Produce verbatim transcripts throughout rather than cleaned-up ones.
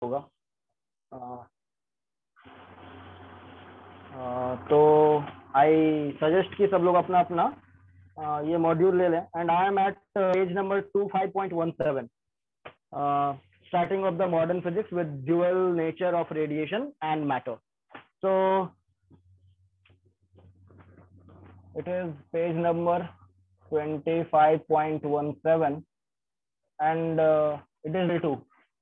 होगा। uh, uh, तो I suggest कि सब लोग अपना अपना uh, ये मॉड्यूल ले लें। And I am at page number two five point one seven, starting of the modern physics with dual nature of radiation and matter. So it is page number twenty-five point one seven and uh, it is two.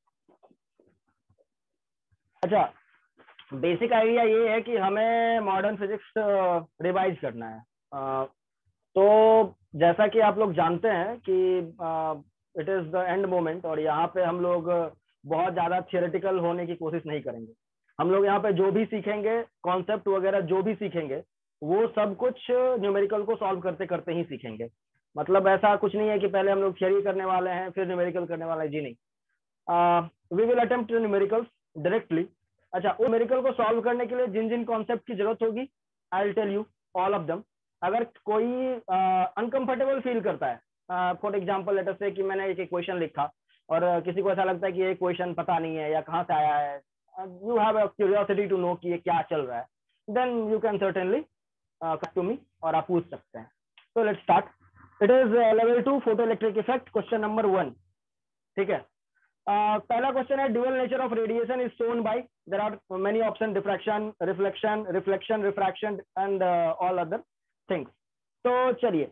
अच्छा, basic idea ये है कि हमें modern physics revise करना है। uh, तो जैसा कि आप लोग जानते हैं कि it is the end moment, और यहाँ पे हम लोग बहुत ज्यादा थियोरेटिकल होने की कोशिश नहीं करेंगे। हम लोग यहाँ पे जो भी सीखेंगे, कॉन्सेप्ट वगैरह जो भी सीखेंगे, वो सब कुछ न्यूमेरिकल को सॉल्व करते करते ही सीखेंगे। मतलब ऐसा कुछ नहीं है कि पहले हम लोग थियोरी करने वाले हैं फिर न्यूमेरिकल करने वाले हैं, जी नहीं। We will attempt numericals directly. अच्छा, वो न्यूमेरिकल को सॉल्व करने के लिए जिन जिन कॉन्सेप्ट की जरूरत होगी, I will tell you all of them. अगर कोई अनकंफर्टेबल uh, फील करता है, फॉर एग्जांपल लेट अस से कि मैंने एक इक्वेशन लिखा और uh, किसी को ऐसा लगता है कि ये इक्वेशन पता नहीं है या कहाँ से आया है, you have a curiosity to know कि ये क्या चल रहा है, then you can certainly come to me और आप पूछ सकते हैं। तो let's start. It is level two photo electric effect, question number one. ठीक है, Uh, पहला क्वेश्चन है, dual nature of radiation is shown by, there are many option, diffraction, reflection, reflection, refraction and all other things. तो चलिए,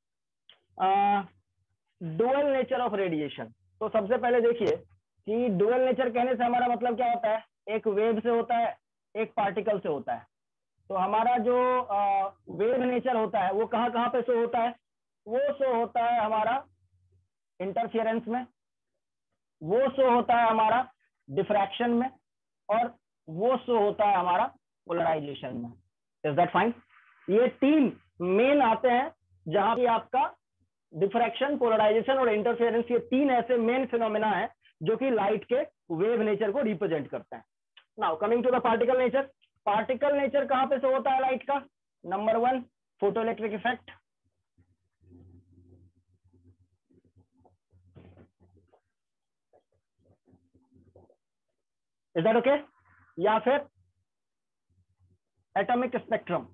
dual nature of radiation. तो सबसे पहले देखिए कि ड्यूअल नेचर कहने से हमारा मतलब क्या होता है। एक वेव से होता है, एक पार्टिकल से होता है। तो हमारा जो वेव uh, नेचर होता है वो कहाँ कहाँ पे शो होता है? वो शो होता है हमारा इंटरफियरेंस में, वो शो होता है हमारा डिफ्रैक्शन में, और वो शो होता है हमारा पोलराइजेशन में। Is that fine? ये तीन मेन आते हैं जहां की आपका डिफ्रैक्शन, पोलराइजेशन और इंटरफेरेंस, ये तीन ऐसे मेन फिनोमेना है जो कि लाइट के वेव नेचर को रिप्रेजेंट करते हैं। Now coming to the particle nature. Particle nature कहां पे शो होता है लाइट का? Number one, photo electric effect. Is that okay? या फिर एटॉमिक स्पेक्ट्रम।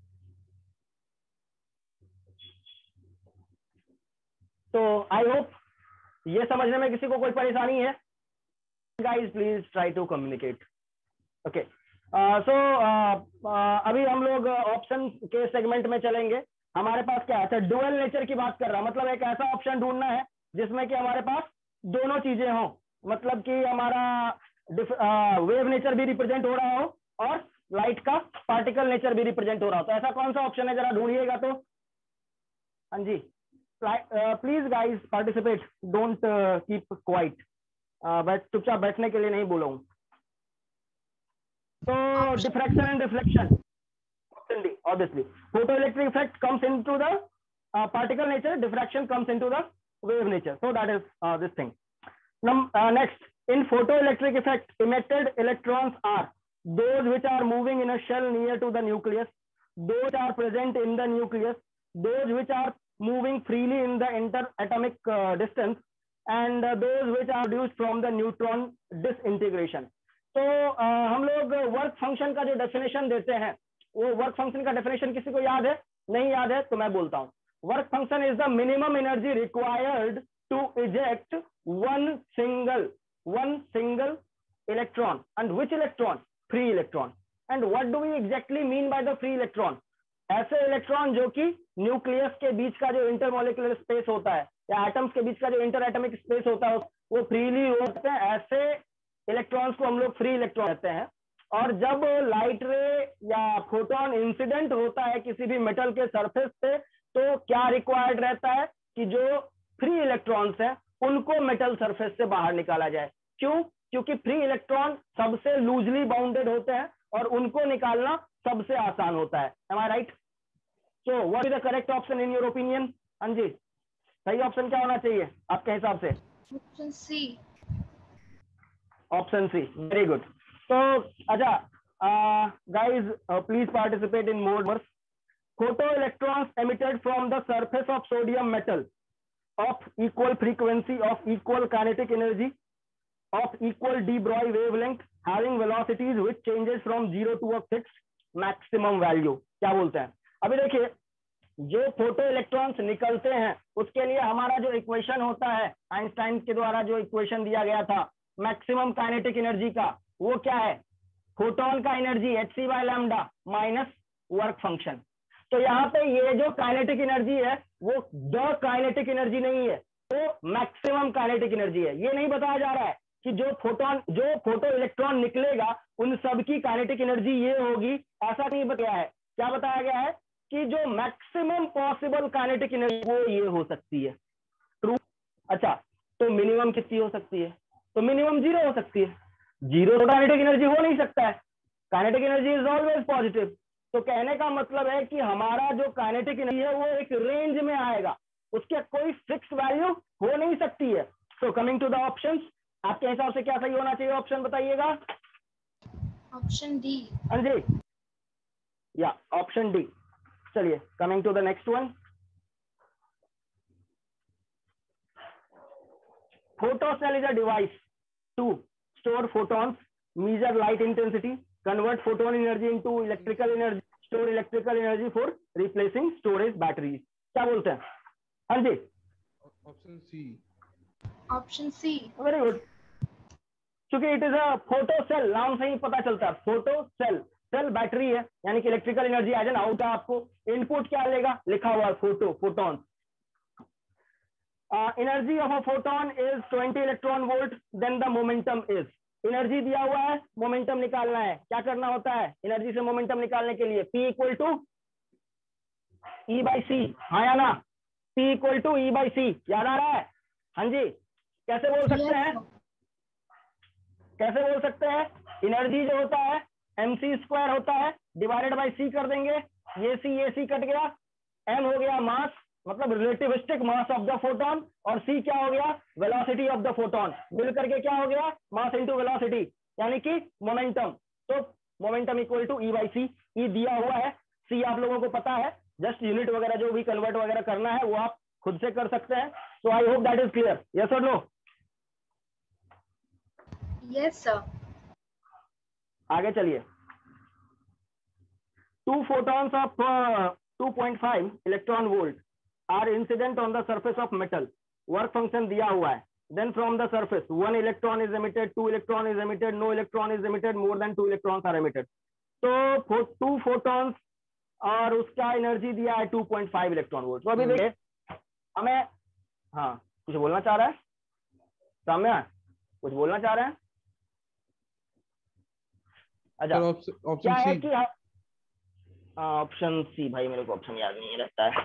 तो आई होप ये समझने में किसी को कोई परेशानी है? Guys please try to communicate. Okay, so अभी हम लोग ऑप्शन के सेगमेंट में चलेंगे। हमारे पास क्या है? डुअल नेचर की बात कर रहा, मतलब एक ऐसा ऑप्शन ढूंढना है जिसमें कि हमारे पास दोनों चीजें हों, मतलब कि हमारा वेव नेचर भी रिप्रेजेंट हो रहा हो और लाइट का पार्टिकल नेचर भी रिप्रेजेंट हो रहा हो। तो ऐसा कौन सा ऑप्शन है, जरा ढूंढिएगा। तो हाँ जी, please guys participate, don't keep quiet. बैठ चुपचाप बैठने के लिए नहीं बोला हूं। तो diffraction and reflection, option D obviously. Photo electric effect comes into the particle nature, diffraction comes into the wave nature, so that is uh, this thing. Num uh, next, in photoelectric effect, emitted electrons are those which are moving in a shell near to the nucleus, those which are present in the nucleus, those which are moving freely in the interatomic uh, distance, and uh, those which are produced from the neutron disintegration. तो uh, हम लोग work function का जो definition देते हैं, वो work function का definition किसी को याद है? नहीं याद है तो मैं बोलता हूँ। Work function is the minimum energy required to eject one single one single electron, and which electron? Free electron. And what do we exactly mean by the free electron? ऐसे इलेक्ट्रॉन जो कि न्यूक्लियस के बीच का जो intermolecular space होता है या atoms के बीच का जो इंटर एटमिक स्पेस होता है वो फ्रीली होते हैं, ऐसे इलेक्ट्रॉन्स को हम लोग फ्री इलेक्ट्रॉन कहते हैं। और जब लाइट रे या फोटोन इंसिडेंट होता है किसी भी मेटल के सरफेस पे, तो क्या रिक्वायर्ड रहता है कि जो फ्री इलेक्ट्रॉन्स हैं उनको मेटल सरफेस से बाहर निकाला जाए। क्यों? क्योंकि फ्री इलेक्ट्रॉन सबसे लूजली बाउंडेड होते हैं और उनको निकालना सबसे आसान होता है। Am I right? So what is the correct option in your opinion? हाँ जी, सही ऑप्शन क्या होना चाहिए आपके हिसाब से? Option C. Option C, very good. तो अच्छा guys, please participate in more words. Photo electrons emitted from the surface of sodium metal of equal frequency of equal kinetic energy of equal de Broglie wavelength having velocities which changes from zero to a fixed maximum value. क्या बोलते हैं? अभी देखिए, जो photo electrons निकलते हैं उसके लिए हमारा जो इक्वेशन होता है आइंस्टाइन के द्वारा जो इक्वेशन दिया गया था मैक्सिमम काइनेटिक एनर्जी का, वो क्या है? फोटोन का energy H C by lambda minus work function. तो यहाँ पे ये जो काइनेटिक एनर्जी है वो द काइनेटिक एनर्जी नहीं है, तो मैक्सिमम काइनेटिक एनर्जी है। ये नहीं बताया जा रहा है कि जो फोटोन जो फोटो इलेक्ट्रॉन निकलेगा उन सब की काइनेटिक एनर्जी ये होगी, ऐसा नहीं बताया है। क्या बताया गया है कि जो मैक्सिमम पॉसिबल काइनेटिक एनर्जी वो ये हो सकती है। ट्रू। अच्छा, तो मिनिमम कितनी हो सकती है? तो मिनिमम जीरो हो सकती है। जीरो तो काइनेटिक एनर्जी हो नहीं सकता है, kinetic energy is always positive. तो कहने का मतलब है कि हमारा जो काइनेटिक एनर्जी है वो एक रेंज में आएगा, उसके कोई फिक्स वैल्यू हो नहीं सकती है। So coming to the options, आपके हिसाब से क्या सही होना चाहिए? ऑप्शन बताइएगा। Option D. हाँ जी, या ऑप्शन डी। चलिए coming to the next one, photocell is a device to store photons, measure light intensity, convert photon energy into electrical energy, store electrical energy for replacing storage batteries. क्या बोलते हैं? हाँ जी, option C. Option C. Very good. क्योंकि it is a photo cell, नाम से ही पता चलता है फोटो सेल, सेल बैटरी है, यानी कि electrical energy as an out है। आपको इनपुट क्या लेगा? लिखा हुआ है photo, photon. Energy of a photon is twenty electron volt, then the momentum is. Energy दिया हुआ है, मोमेंटम निकालना है। क्या करना होता है एनर्जी से मोमेंटम निकालने के लिए? P equal to E by C, हाँ या ना? P equal to E by C, याद आ रहा है? हाँ जी। कैसे बोल सकते हैं? कैसे बोल सकते हैं? एनर्जी जो होता है एम सी स्क्वायर होता है, डिवाइडेड बाई सी कर देंगे, ये सी ये सी कट गया, एम हो गया मास, मतलब relativistic mass of the photon, और सी क्या हो गया? Velocity of the photon. मिल करके क्या हो गया? मास इनटू वेलोसिटी, यानी कि मोमेंटम। तो momentum equal to E by C. E दिया हुआ है, सी आप लोगों को पता है, जस्ट यूनिट वगैरह जो भी कन्वर्ट वगैरह करना है वो आप खुद से कर सकते हैं। So I hope that is clear. Yes और नो? Yes sir. आगे चलिए। Two photons of two point five electron volt are incident on the surface of metal. Work function दिया हुआ है। Then from the surface one electron is emitted, two electron is emitted, no electron is emitted, more than two electrons are emitted. तो two photons और उसका energy दिया है two point five electron volt. तो अभी देखिए हमें, हाँ कुछ बोलना चाह रहा है साम्या? कुछ बोलना चाह रहे हैं? अच्छा, क्या है कि ऑप्शन सी, भाई मेरे को ऑप्शन याद नहीं रहता है।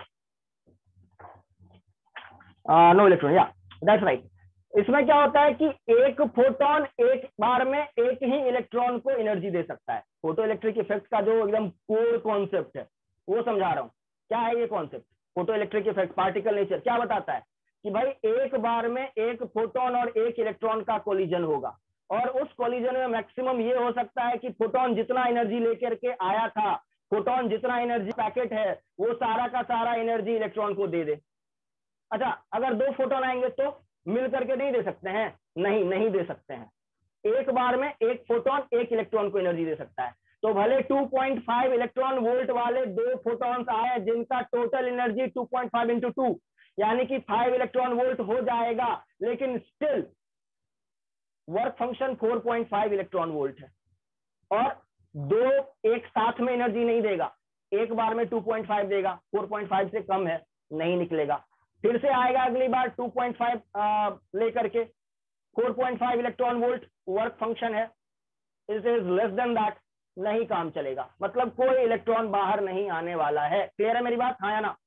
नो इलेक्ट्रॉन, या दैट्स राइट। इसमें क्या होता है कि एक फोटोन एक बार में एक ही इलेक्ट्रॉन को एनर्जी दे सकता है। फोटो इलेक्ट्रिक इफेक्ट का जो एकदम कोर कॉन्सेप्ट है वो समझा रहा हूँ। क्या है ये concept? Photo electric effect, particle nature क्या बताता है कि भाई एक बार में एक फोटोन और एक इलेक्ट्रॉन का कोलिजन होगा, और उस कोलिजन में मैक्सिमम ये हो सकता है कि फोटोन जितना एनर्जी लेकर के आया था, फोटोन जितना एनर्जी पैकेट है वो सारा का सारा एनर्जी इलेक्ट्रॉन को दे दे। अच्छा, अगर दो फोटोन आएंगे तो मिल करके नहीं दे सकते हैं? नहीं, नहीं दे सकते हैं। एक बार में एक फोटोन एक इलेक्ट्रॉन को एनर्जी दे सकता है। तो भले two point five electron volt वाले दो फोटॉन्स आए जिनका total energy two point five into two यानी कि फाइव इलेक्ट्रॉन वोल्ट हो जाएगा, लेकिन still work function four point five electron volt है, और दो एक साथ में एनर्जी नहीं देगा। एक बार में टू पॉइंट फाइव देगा, फोर पॉइंट फाइव से कम है, नहीं निकलेगा। फिर से आएगा अगली बार टू पॉइंट फाइव लेकर के, four point five electron volt work function है, it is less than that, नहीं काम चलेगा। मतलब कोई इलेक्ट्रॉन बाहर नहीं आने वाला है। क्लियर है मेरी बात? हाँ या ना?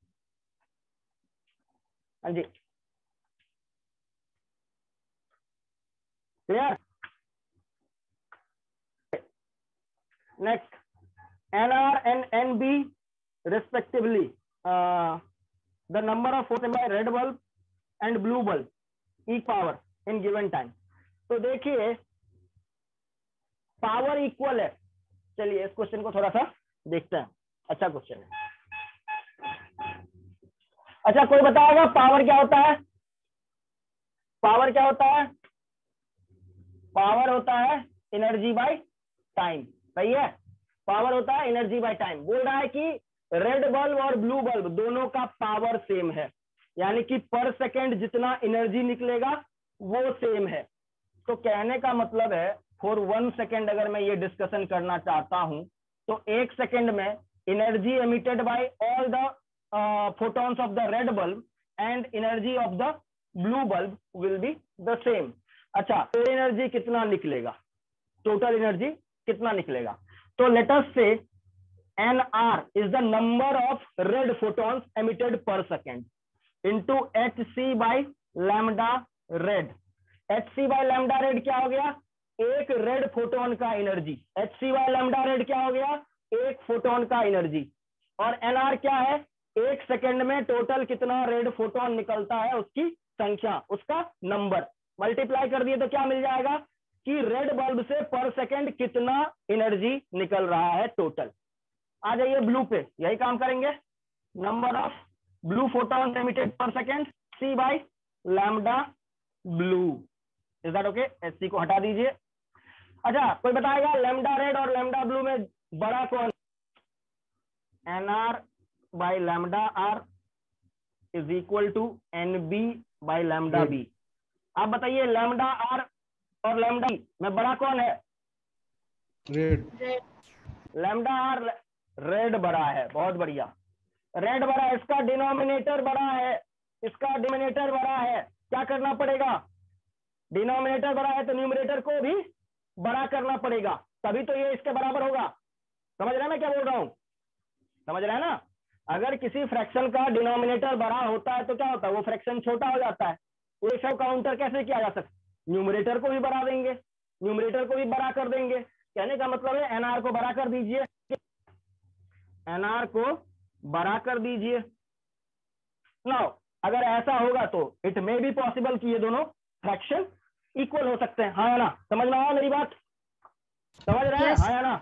हाँ जी, clear? Next, N R and N B respectively, uh, the number of photons by red bulb and blue bulb each power in given time। तो देखिए पावर इक्वल है। चलिए इस क्वेश्चन को थोड़ा सा देखते हैं, अच्छा क्वेश्चन है। अच्छा, कोई बताएगा पावर क्या होता है? पावर क्या होता है? पावर होता है एनर्जी बाय टाइम, सही है, पावर होता है एनर्जी बाय टाइम। बोल रहा है कि रेड बल्ब और ब्लू बल्ब दोनों का पावर सेम है, यानी कि पर सेकेंड जितना एनर्जी निकलेगा वो सेम है। तो कहने का मतलब है फॉर वन सेकेंड अगर मैं ये डिस्कशन करना चाहता हूं तो एक सेकेंड में energy emitted by all the photons of the red bulb and energy of the blue bulb will be the same। अच्छा, तो एनर्जी कितना निकलेगा, टोटल एनर्जी कितना निकलेगा? तो let us say N R is the number of red photons emitted per second into H C by lambda red. H C by lambda red क्या हो गया? एक रेड फोटोन का energy. H C by lambda red क्या हो गया? एक photon का एनर्जी। और एन आर क्या है? एक सेकेंड में टोटल कितना रेड फोटोन निकलता है उसकी संख्या, उसका नंबर। मल्टीप्लाई कर दिए तो क्या मिल जाएगा कि रेड बल्ब से पर सेकेंड कितना एनर्जी निकल रहा है टोटल। आ जाइए ब्लू पे, यही काम करेंगे। Number of blue photon emitted per second C by lambda blue. Is that okay? H C को हटा दीजिए। अच्छा, कोई बताएगा लैम्डा रेड और लैम्डा ब्लू में बड़ा कौन? N R by lambda R is equal to N B by lambda B. आप बताइए लैम्डा आर और लैम्डा बी में बड़ा कौन है? रेड। लैम्डा आर रेड बड़ा है, बहुत बढ़िया, रेड बड़ा है। इसका डिनोमिनेटर बड़ा है, इसका डिनोमिनेटर बड़ा है। क्या करना पड़ेगा? डिनोमिनेटर बड़ा है तो न्यूमरेटर को भी बड़ा करना पड़ेगा, तभी तो ये इसके बराबर होगा। समझ रहे हैं मैं क्या बोल रहा हूं? समझ रहे हैं ना? अगर किसी फ्रैक्शन का डिनोमिनेटर बड़ा होता है तो क्या होता है? वो फ्रैक्शन छोटा हो जाता है। वो सब काउंटर कैसे किया जा सकता? न्यूमरेटर को भी बढ़ा देंगे, न्यूमरेटर को भी बड़ा कर देंगे। कहने का मतलब है एनआर को बड़ा कर दीजिए, एनआर को बड़ा कर दीजिए। नाउ अगर ऐसा होगा तो इट मे बी पॉसिबल कि ये दोनों फ्रैक्शन इक्वल हो सकते हैं। हाँ या ना? समझ में आया मेरी बात? समझ रहे हैं? Yes. हाँ या ना?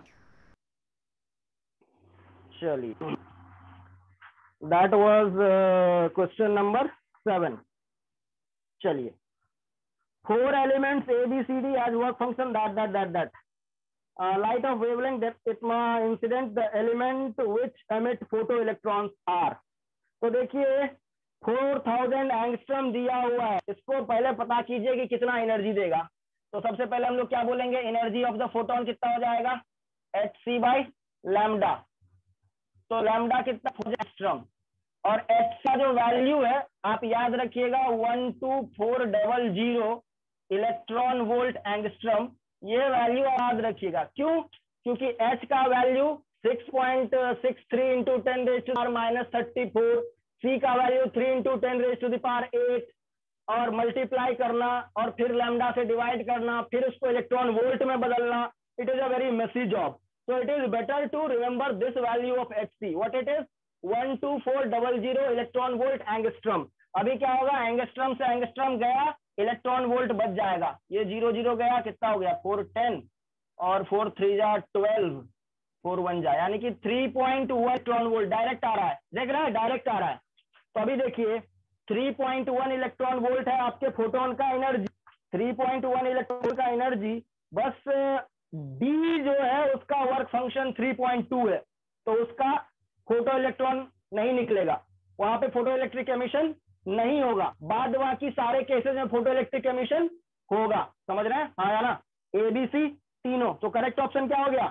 चलिए, that was question number seven. चलिए, four elements A B C D as work function that that that that light of wavelength that incident the element which emit photo electrons are. तो देखिए four thousand angstrom दिया हुआ है, इसको पहले पता कीजिए कि कितना एनर्जी देगा। तो सबसे पहले हम लोग क्या बोलेंगे? एनर्जी ऑफ द फोटोन कितना हो जाएगा? H C by lambda. तो लैम्डा कितना? एंगस्ट्रम। और एच का जो वैल्यू है आप याद रखिएगा one two four double zero electron volt angstrom. ये वैल्यू याद रखिएगा। क्यों? क्योंकि एच का value six point six three into ten raise to power minus thirty four, C का value three into ten raise to the power eight, और multiply करना और फिर लैम्डा से डिवाइड करना, फिर उसको इलेक्ट्रॉन वोल्ट में बदलना। It is a very messy job. So it is better to remember this value of H C. What it is? One two four double zero electron volt angstrom. अभी क्या होगा? Angstrom से angstrom गया, electron volt बच जाएगा। ये zero zero गया, कितना हो गया? फोर टेन, और फोर थ्री जा ट्वेल्व, फोर वन जा, यानी कि three point one electron volt direct आ रहा है। देख रहे हैं? डायरेक्ट आ रहा है। तो अभी देखिए three point one electron volt है आपके फोटोन का energy, three point one electron का एनर्जी। बस डी जो है उसका work function three point two है, तो उसका फोटो इलेक्ट्रॉन नहीं निकलेगा, वहां पे फोटो इलेक्ट्रिक एमिशन नहीं होगा। बाद बाकी सारे केसेस में फोटो इलेक्ट्रिक एमिशन होगा। समझ रहे हैं? हाँ या ना? ए बी सी तीनों। तो करेक्ट ऑप्शन क्या हो गया?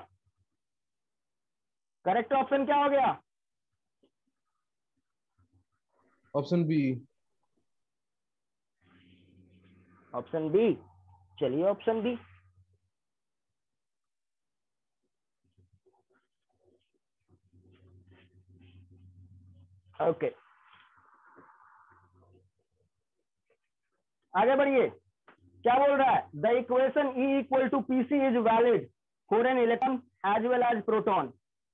करेक्ट ऑप्शन क्या हो गया? Option B. Option B. चलिए ऑप्शन बी। ओके, आगे बढ़िए। क्या बोल रहा है? The equation E equal to P C is valid for an electron as well as proton,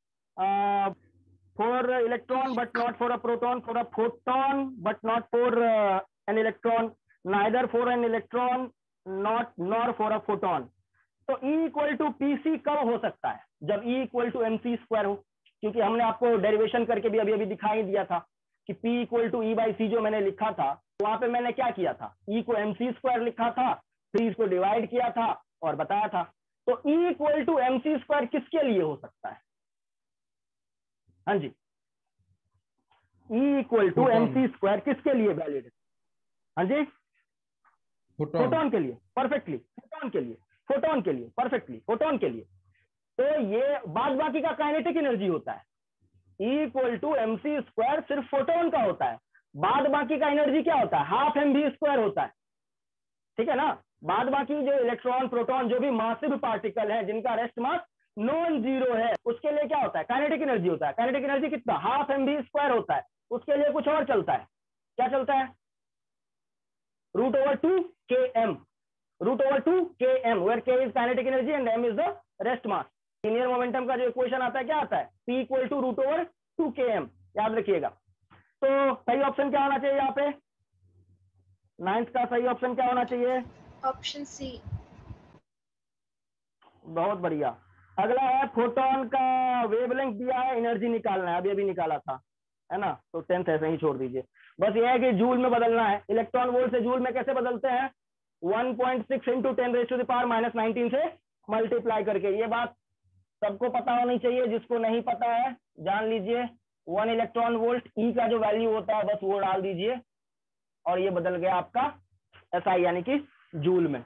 for electron but not for a proton, for a photon but not for an electron, neither for an electron not nor for a photon. तो E equal to P C कब हो सकता है? जब E equal to M C square हो, क्योंकि हमने आपको डेरिवेशन करके भी अभी अभी दिखाई दिया था कि P equal to E by C जो मैंने लिखा था, वहां पे मैंने क्या किया था? E को एम सी स्क्वायर लिखा था, फिर इसको डिवाइड किया था और बताया था। तो E equal to M C square किसके लिए हो सकता है? हाँ जी, E equal to M C square किसके लिए वैलिड है? हाँ जी, फोटोन फोटोन के लिए, परफेक्टली, फोटोन के लिए, फोटोन के लिए, परफेक्टली, फोटोन के लिए। तो ये बाद बाकी का काइनेटिक एनर्जी होता है। E equal to M C square सिर्फ फोटोन का होता है, बाद बाकी का एनर्जी क्या होता है? हाफ एम वी स्क्वायर होता है, ठीक है ना। बाद बाकी जो इलेक्ट्रॉन, प्रोटॉन, जो भी मासिव पार्टिकल है जिनका रेस्ट मास नॉन जीरो है, उसके लिए क्या होता है? काइनेटिक एनर्जी होता है। काइनेटिक एनर्जी कितना? हाफ एम वी स्क्वायर होता है। उसके लिए कुछ और चलता है, क्या चलता है? Root over two K M, root over two K M, where K is kinetic energy and M is the rest mass. Linear momentum का जो इक्वेशन आता है क्या आता है? P equal to root over two K M, याद रखिएगा। तो सही ऑप्शन क्या होना चाहिए यहाँ पे? नाइन्थ का सही ऑप्शन क्या होना चाहिए? Option C. बहुत बढ़िया। अगला है फोटोन का वेवलेंथ दिया है, एनर्जी निकालना है, अभी अभी निकाला था, है ना। तो टेंथ ऐसे ही छोड़ दीजिए। बस ये है कि जूल में बदलना है। इलेक्ट्रॉन वोल्ट से जूल में कैसे बदलते हैं? One point six into ten raise to the power minus nineteen से मल्टीप्लाई करके। ये बात सबको पता होनी चाहिए, जिसको नहीं पता है जान लीजिए। वन इलेक्ट्रॉन वोल्ट ई का जो वैल्यू होता है बस वो डाल दीजिए और ये बदल गया आपका एसआई यानी कि जूल में।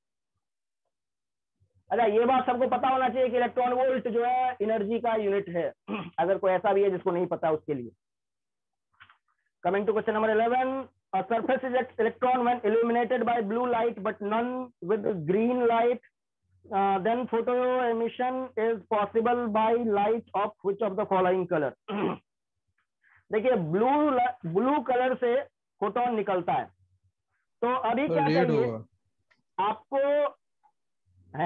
अच्छा, ये बात सबको पता होना चाहिए कि इलेक्ट्रॉन वोल्ट जो है एनर्जी का यूनिट है। अगर कोई ऐसा भी है जिसको नहीं पता उसके लिए। Coming to question number eleven, a surface electron when illuminated by blue light but none with green light, uh, then photo emission is possible by light of which of the following color? देखिए, blue blue colour से photon निकलता है, तो अभी क्या चाहिए आपको? है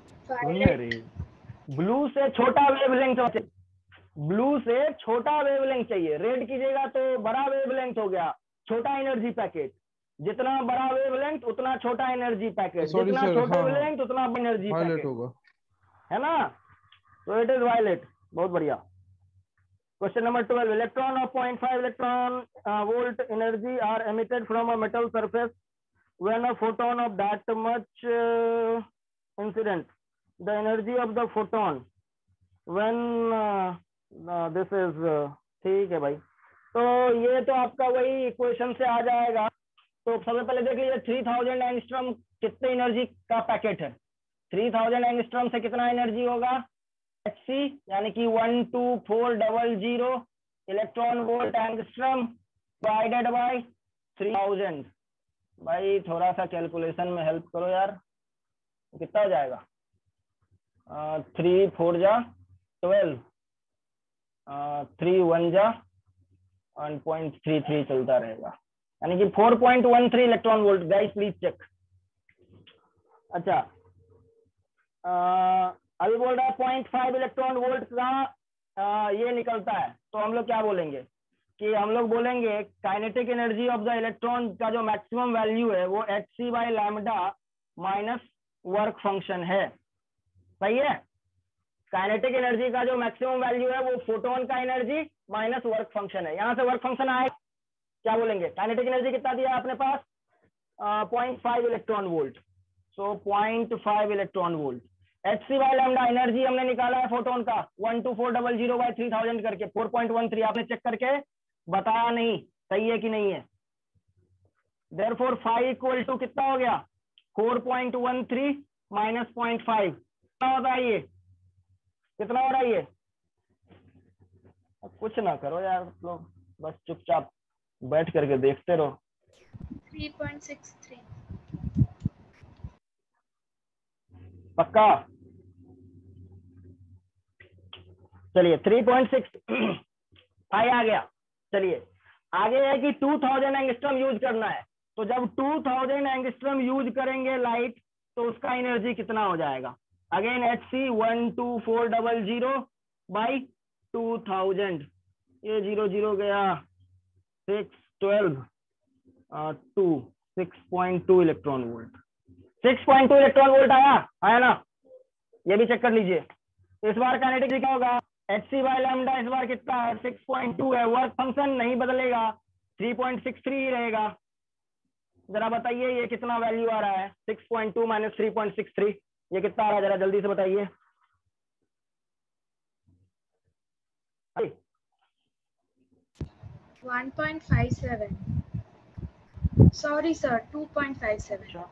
ब्लू से छोटा वेवलेंथ चाहिए, ब्लू से छोटा वेवलेंथ चाहिए। रेड कीजिएगा तो बड़ा वेवलेंथ हो गया, छोटा एनर्जी पैकेट। जितना बड़ा वेवलेंथ उतना छोटा एनर्जी पैकेट, जितना छोटा वेवलेंथ उतना एनर्जी पैकेट होगा, है ना। तो इट इज वायलेट। बहुत बढ़िया। Question number twelve, electron of point five electron volt energy are emitted from a metal surface when a photon of that much incident, the energy of the photon when this is, ठीक है भाई। तो ये तो आपका वही equation से आ जाएगा। तो सबसे पहले देख लीजिए, थ्री थाउजेंड एंगस्ट्रॉम कितने एनर्जी का पैकेट है? थ्री थाउजेंड एंगस्ट्रॉम से कितना एनर्जी होगा? एच सी यानी कि one two four double zero electron volt angstrom divided by three thousand. भाई थोड़ा सा कैलकुलेशन में हेल्प करो यार, कितना हो जाएगा? थ्री फोर जा ट्वेल्व, थ्री वन जा वन पॉइंट थ्री थ्री चलता रहेगा, यानी कि four point one three electron volt. Guys please check. अच्छा, आ, अभी बोल रहा है पॉइंट फाइव इलेक्ट्रॉन वोल्ट का आ, ये निकलता है, तो हम लोग क्या बोलेंगे कि हम लोग बोलेंगे kinetic energy of the electron का जो मैक्सिमम वैल्यू है वो H C by lambda minus work function है। सही है। काइनेटिक एनर्जी का जो मैक्सिमम वैल्यू है वो फोटोन का एनर्जी माइनस वर्क फंक्शन है। यहां से वर्क फंक्शन आए, क्या बोलेंगे? काइनेटिक एनर्जी कितना दिया अपने पास? Point five electron volt. So point five electron volt. H C by lambda energy हमने निकाला है फोटोन का one two four double zero by three thousand करके, फोर पॉइंट वन थ्री। आपने चेक करके बताया नहीं, सही है कि नहीं है? देयरफॉर फाइव इक्वल टू कितना हो गया? Four point one three minus point five. कितना होता है ये? कितना हो रहा है ये? कुछ ना करो यार लोग, बस चुपचाप बैठ करके देखते रहो। Three point six three. पक्का? चलिए थ्री पॉइंट सिक्स फाइव आ गया। चलिए आगे है कि टू थाउजेंड एंगस्ट्रॉम यूज करना है। तो जब टू थाउजेंड एंगस्ट्रॉम यूज करेंगे लाइट, तो उसका एनर्जी कितना हो जाएगा? Again H C one two four double zero by two thousand, ये जीरो जीरो गया, six twelve two six point two electron volt. Six point two electron volt आया आया ना? ये भी चेक कर लीजिए। इस बार काइनेटिक क्या होगा? एच सी बाई लैम्डा इस बार कितना है? सिक्स पॉइंट टू है। वर्क फंक्शन नहीं बदलेगा, थ्री पॉइंट सिक्स थ्री ही रहेगा। जरा बताइए ये कितना वैल्यू आ रहा है? Six point two minus three point six three, ये कितना आ रहा है जरा जल्दी से बताइए। one point five seven. Sorry sir, two point five seven. अच्छा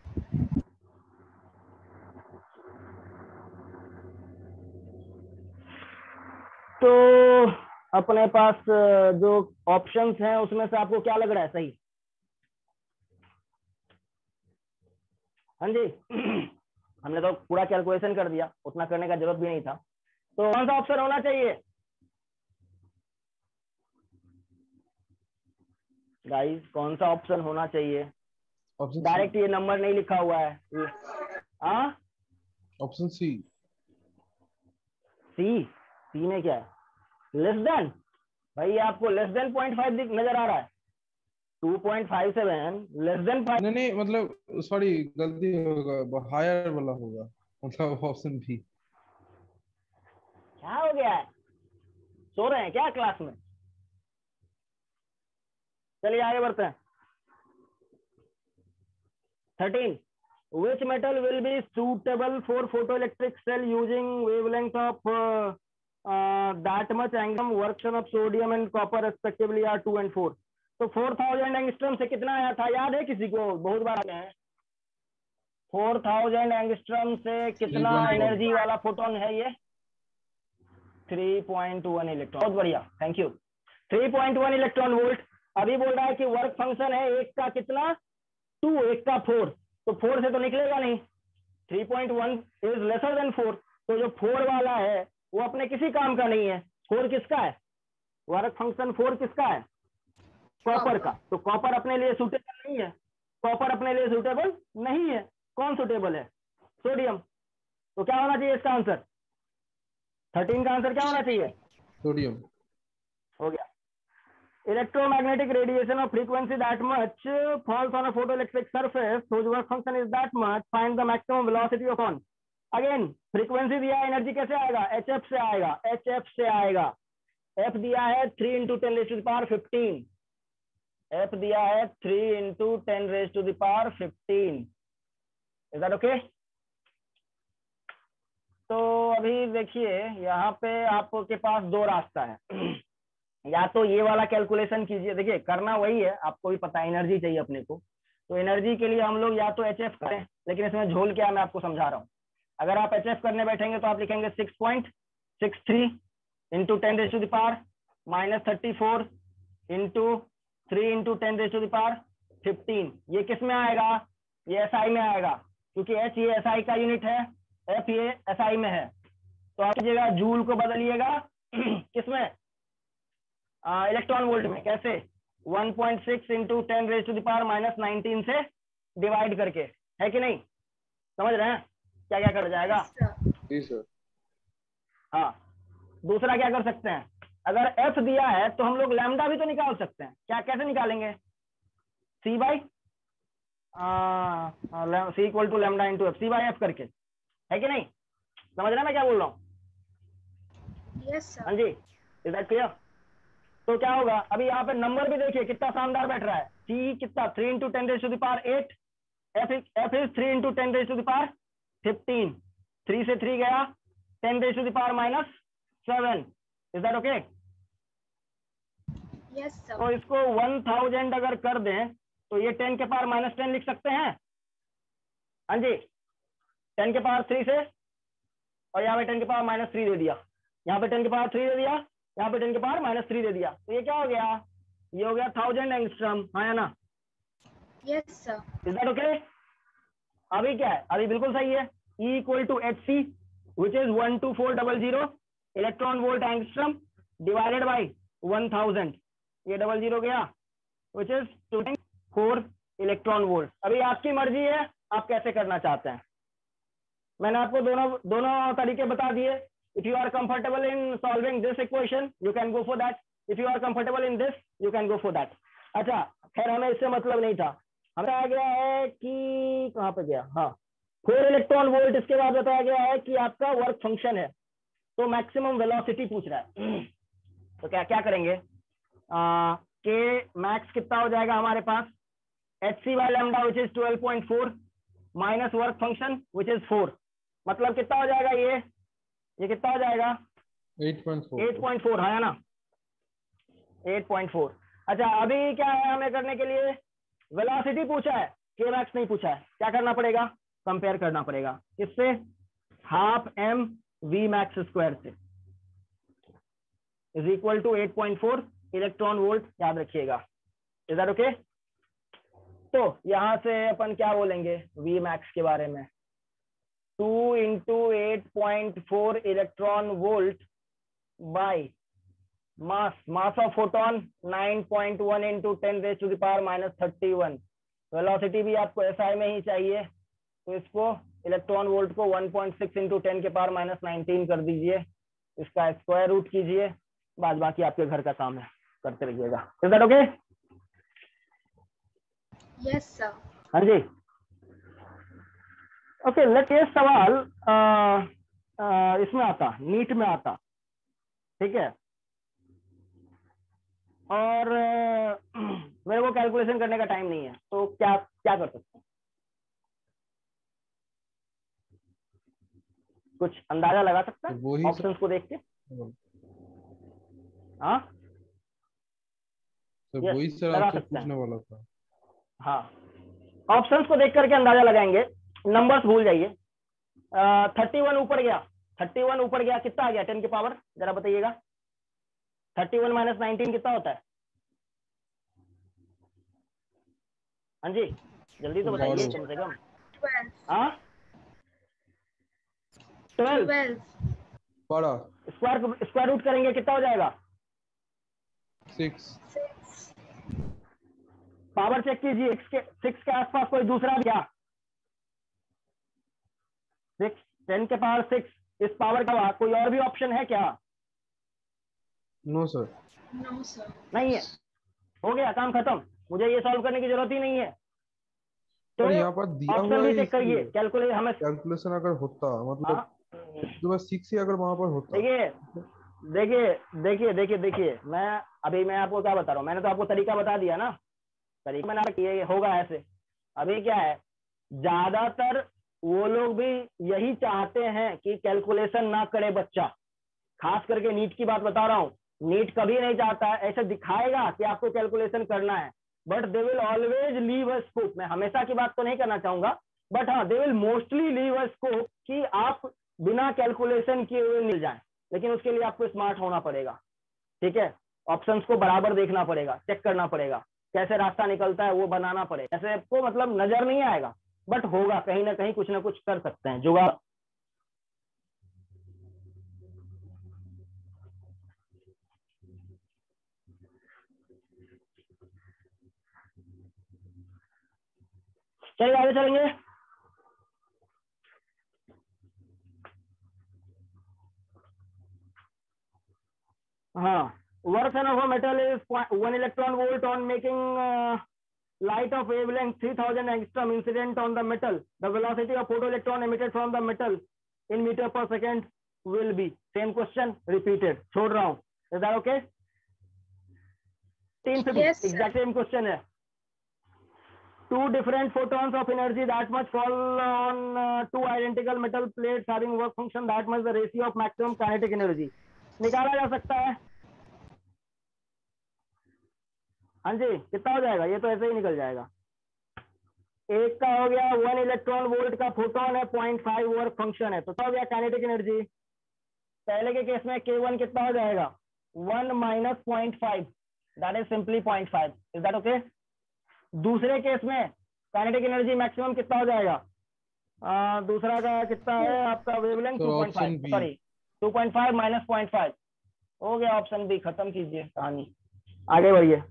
तो अपने पास जो ऑप्शंस हैं उसमें से आपको क्या लग रहा है सही? हाँ जी हमने तो पूरा कैलकुलेशन कर दिया, उतना करने का जरूरत भी नहीं था। तो कौन सा ऑप्शन होना चाहिए गाइस? कौन सा ऑप्शन होना चाहिए? ऑप्शन डायरेक्ट ये नंबर नहीं लिखा हुआ है। हाँ ऑप्शन सी। सी। सी में क्या है? Less than. भाई आपको लेस देन पॉइंट फाइव नजर आ रहा है? Two point five seven less than five. नहीं नहीं मतलब सॉरी गलती होगा, हायर वाला होगा, मतलब ऑप्शन बी। क्या हो गया है? सो रहे हैं क्या क्लास में? चलिए आगे बढ़ते हैं। Thirteen which metal will be suitable for photoelectric cell using wavelength of uh, uh, that much angstrom? Worktion of sodium and copper respectively are two and four. तो फोर थाउजेंड एंगस्ट्रम से कितना आया था याद है किसी को? बहुत बार आए हैं। फोर थाउजेंड एंगस्ट्रम से कितना एनर्जी वाला फोटोन है ये? Three point one electron. बहुत बढ़िया, thank you. Three point one electron volt. अभी बोल रहा है कि वर्क फंक्शन है एक का कितना? टू, एक का फोर। तो फोर से तो निकलेगा नहीं। Three point one is lesser than four. तो जो फोर वाला है वो अपने किसी काम का नहीं है। फोर किसका है? वर्क फंक्शन फोर किसका है? कॉपर का। तो कॉपर अपने लिए सूटेबल नहीं है। कॉपर अपने लिए सूटेबल नहीं है। कौन सूटेबल है? सोडियम। तो क्या होना चाहिए इसका आंसर? थर्टीन का आंसर क्या होना चाहिए? सोडियम। हो गया। Electromagnetic radiation of frequency that much falls on a photoelectric surface whose work function is that much. Find the maximum velocity of on. Again frequency दिया है, एनर्जी कैसे आएगा? H F से आएगा। H F से आएगा। F दिया है three into ten raise to the power fifteen. F दिया है three into ten raise to the power fifteen. Is that okay? तो अभी देखिए यहाँ पे आपके पास दो रास्ता है। या तो ये वाला कैलकुलेशन कीजिए। देखिए करना वही है, आपको भी पता है एनर्जी चाहिए अपने को। तो एनर्जी के लिए हम लोग या तो एच एफ करें, लेकिन इसमें झोल क्या है मैं आपको समझा रहा हूँ। अगर आप एच एफ करने बैठेंगे तो आप लिखेंगे six point six three into ten raise to the power minus thirty four into three into ten raise to the power fifteen. ये किस में आएगा? ये एस आई में आएगा, क्योंकि एच ये एस आई का यूनिट है, एफ ये एस आई में है। तो आप कीजिएगा जूल को बदलिएगा किसमें? इलेक्ट्रॉन वोल्ट में। कैसे? One point six into ten raise to the power minus nineteen से डिवाइड करके। है कि नहीं? समझ रहे हैं क्या क्या कर जाएगा? जी सर। हाँ दूसरा क्या कर सकते हैं? अगर एफ दिया है तो हम लोग लैम्डा भी तो निकाल सकते हैं। क्या कैसे निकालेंगे? C by C equal to lambda into F, C by F करके। है कि नहीं? समझ रहे हैं मैं क्या बोल रहा हूँ? Yes sir. हाँ जी, इज दैट क्लियर? तो क्या होगा? अभी यहाँ पे नंबर भी देखिए कितना शानदार बैठ रहा है। सी कितना? Three into ten raise to the power eight. F F is three into ten raise to the power fifteen. Three से थ्री गया, ten raise to the power minus seven. Is that okay? Yes sir. तो इसको one thousand अगर कर दें तो ये ten के पावर माइनस टेन लिख सकते हैं। हाँ जी, टेन के पावर थ्री से, और यहाँ पे टेन के पावर माइनस थ्री दे दिया, यहाँ पे टेन के पावर थ्री दे दिया, यहाँ पे टेन के पावर माइनस थ्री दे दिया। तो ये क्या हो गया? ये हो गया थाउजेंड एंगस्ट्रम। हाँ या ना? Yes sir. Is that okay? अभी क्या है? अभी बिल्कुल सही है। E equal to H C which is one two four double zero electron volt angstrom divided by one thousand. ये डबल जीरो गया which is two four electron volt. अभी आपकी मर्जी है आप कैसे करना चाहते हैं। मैंने आपको दोनों दोनों तरीके बता दिए। If you are comfortable in solving this equation, you can go for that. If you are comfortable in this, you can go for that. अच्छा, खैर हमें इससे मतलब नहीं था। हमें आ गया है कि कहाँ पे गया? हाँ, फोर इलेक्ट्रॉन वोल्ट। इसके बाद बताया गया है कि आपका वर्क फंक्शन है, तो मैक्सिमम वेलोसिटी पूछ रहा है। तो क्या क्या करेंगे? के मैक्स कितना हो जाएगा हमारे पास? H C by lambda which is twelve point four minus work function which is four. मतलब कितना हो जाएगा ये ये कितना हो जाएगा eight point four eight point four है ना, एट पॉइंट फोर। अच्छा अभी क्या है हमें करने के लिए, वेलोसिटी पूछा है, के मैक्स नहीं पूछा है। क्या करना पड़ेगा, कंपेयर करना पड़ेगा किससे, half M V max square से is equal to eight point four electron volt, याद रखिएगा। Is that okay? तो यहां से अपन क्या बोलेंगे वी मैक्स के बारे में, two into eight point four electron volt by mass mass of photon nine point one into ten raise to the power minus thirty one. Velocity भी आपको एसआई में ही चाहिए, तो इसको इलेक्ट्रॉन वोल्ट को one point six into ten के power minus nineteen कर दीजिए, इसका स्क्वायर रूट कीजिए, बाद बाकी आपके घर का काम है, करते रहिएगा। Is that okay? Yes sir. हाँ जी ओके। लेट ये सवाल आ, आ, इसमें आता, नीट में आता, ठीक है। और आ, मेरे को कैलकुलेशन करने का टाइम नहीं है, तो क्या क्या कर सकते हैं, कुछ अंदाजा लगा सकता है वही ऑप्शंस को देख के? हाँ सर Yes, वही सर लगा आपसे सकते हैं। पूछने वाला था। हाँ ऑप्शंस को देख करके अंदाजा लगाएंगे, नंबर्स भूल जाइए। थर्टी वन ऊपर गया, थर्टी वन ऊपर गया, कितना आ गया टेन के पावर, जरा बताइएगा। थर्टी वन माइनस नाइनटीन कितना होता है? हाँ जी जल्दी तो बताइए बारह। कम से कम। ट्वेल्व। हाँ ट्वेल्व ट्वेल्व। बड़ा स्क्वायर स्क्वायर रूट करेंगे कितना हो जाएगा? सिक्स। सिक्स। पावर चेक कीजिए, सिक्स के सिक्स के आसपास कोई दूसरा क्या? सिक्स, टेन के पावर सिक्स, इस पावर का कोई और भी ऑप्शन है क्या? No sir. No sir. नहीं है, हो गया काम खत्म, मुझे ये सॉल्व करने की जरूरत ही नहीं है। तो सर यहाँ पर दिया ऑप्शन हुआ भी है चेक करिए, इसलिए कैलकुलेट हमें। कैलकुलेशन अगर होता मतलब हाँ तो बस सिक्स ही अगर वहां पर होता। देखिए देखिए देखिए देखिए देखिए मैं अभी मैं आपको क्या बता रहा हूँ, मैंने तो आपको तरीका बता दिया ना, तरीका मैंने आपको ये होगा ऐसे। अभी क्या है, ज्यादातर वो लोग भी यही चाहते हैं कि कैलकुलेशन ना करे बच्चा, खास करके नीट की बात बता रहा हूँ। नीट कभी नहीं चाहता है, ऐसे दिखाएगा कि आपको कैलकुलेशन करना है, but they will always leave a scope. मैं हमेशा की बात तो नहीं करना चाहूंगा, बट हाँ they will mostly leave a scope कि आप बिना कैलकुलेशन किए हुए मिल जाए, लेकिन उसके लिए आपको स्मार्ट होना पड़ेगा, ठीक है। ऑप्शंस को बराबर देखना पड़ेगा, चेक करना पड़ेगा, कैसे रास्ता निकलता है वो बनाना पड़ेगा। ऐसे आपको मतलब नजर नहीं आएगा, बट होगा कहीं ना कहीं, कुछ ना कुछ कर सकते हैं जुगाड़। चलिए आगे चलेंगे। हाँ work of a metal is one electron volt on making uh, light of wavelength three thousand angstrom incident on the metal. The velocity of photoelectron emitted from the metal in meter per second will be, same question repeated, छोड़ रहा हूँ। Is that okay? तीन से Yes, sir. exact same question है। Two different photons of energy that much fall on uh, two identical metal plates having work function that much the ratio of maximum kinetic energy निकाला जा सकता है। हाँ जी कितना हो जाएगा, ये तो ऐसे ही निकल जाएगा। एक का हो गया वन इलेक्ट्रॉन वोल्ट का फोटोन है, पॉइंट फाइव वर्क फंक्शन है, तो क्या हो गया काइनेटिक एनर्जी। पहले के केस में के वन कितना हो जाएगा, one minus point five, that is simply point five. Is that okay? दूसरे केस में काइनेटिक एनर्जी मैक्सिमम कितना हो जाएगा, आ, दूसरा का कितना है आपका वेवलेंथ तो two point option five B. Sorry two point five minus point five हो गया ऑप्शन बी। खत्म कीजिए कहानी, आगे बढ़िए।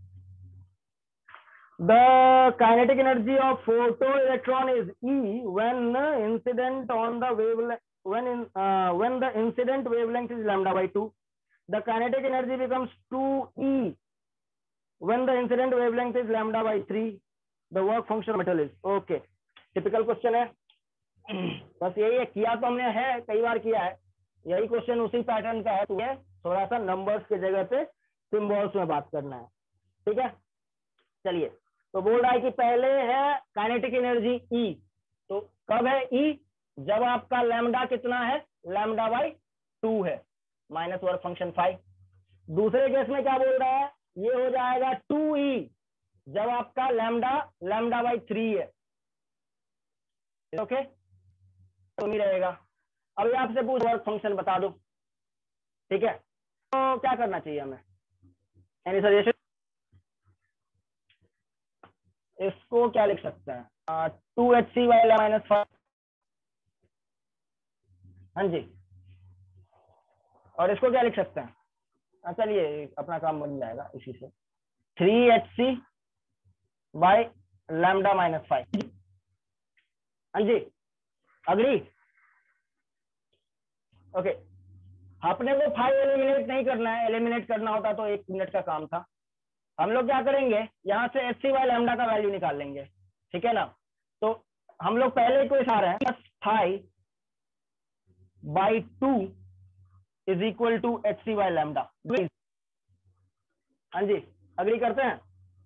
The kinetic energy of photoelectron is E when incident on the wavelength when in uh, when the incident wavelength is lambda by two. The kinetic energy becomes two E when the incident wavelength is lambda by three. The work function of metal is okay. Typical question है, बस यही है, किया तो हमने है कई बार किया है, यही क्वेश्चन उसी पैटर्न का है, तो ये थोड़ा सा नंबर्स की जगह पे सिंबल्स में बात करना है, ठीक है। चलिए तो बोल रहा है कि पहले है काइनेटिक एनर्जी E, तो कब है E, जब आपका लैम्डा कितना है, लैम्डा बाई टू है, माइनस वर्क फंक्शन फाइव। दूसरे केस में क्या बोल रहा है, ये हो जाएगा टू ई जब आपका लैम्डा लैम्डा बाई थ्री है। ओके, तो नहीं रहेगा। अभी आपसे पूछ वर्क फंक्शन बता दो, ठीक है, तो क्या करना चाहिए हमें, एनी सजेशन? इसको क्या लिख सकते हैं, two H C by minus five, हाँ जी, और इसको क्या लिख सकते हैं, हाँ चलिए अपना काम बन जाएगा इसी से, three H C by lambda minus five. हाँ जी, अग्री? ओके, अपने को फाइव एलिमिनेट नहीं करना है, एलिमिनेट करना होता तो एक मिनट का काम था। हम लोग क्या करेंगे, यहाँ से एच सी बाई लैम्डा का वैल्यू निकाल लेंगे, ठीक है ना। तो हम लोग पहले को इशारा है plus five by two is equal to H C by lambda. हाँ जी, अग्री करते हैं?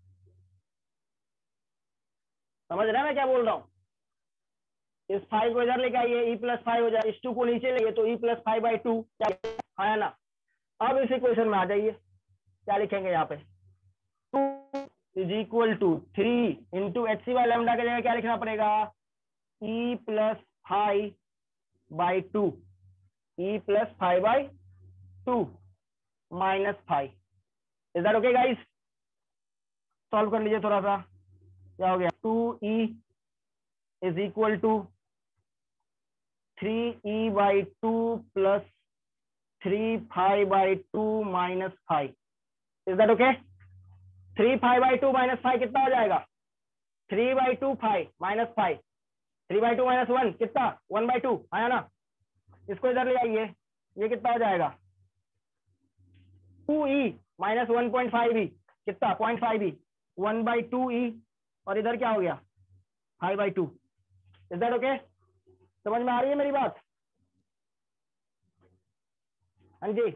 समझ रहे हैं मैं क्या बोल रहा हूँ? इस फाइव को इधर लेके आइए, ई प्लस फाइव हो जाए, इस टू को नीचे लेंगे तो E plus five by two, क्या है ना। अब इस इक्वेशन में आ जाइए, क्या लिखेंगे यहाँ पे, two is equal to three into H C by lambda की जगह क्या लिखना पड़ेगा, E plus five by two, E plus five by two minus five. Is that okay guys? Solve कर लीजिए थोड़ा सा, क्या हो गया, two E is equal to three E by two plus three five by two minus five. Is that okay? Three five by two minus five कितना हो जाएगा, three by two five minus five, three by two minus one कितना, one by two आया ना। इसको इधर ले आइए, ये कितना हो जाएगा, two E minus one point five E कितना, point five E, one by two E, और इधर क्या हो गया, five by two. Is that okay? समझ में आ रही है मेरी बात? हाँ जी,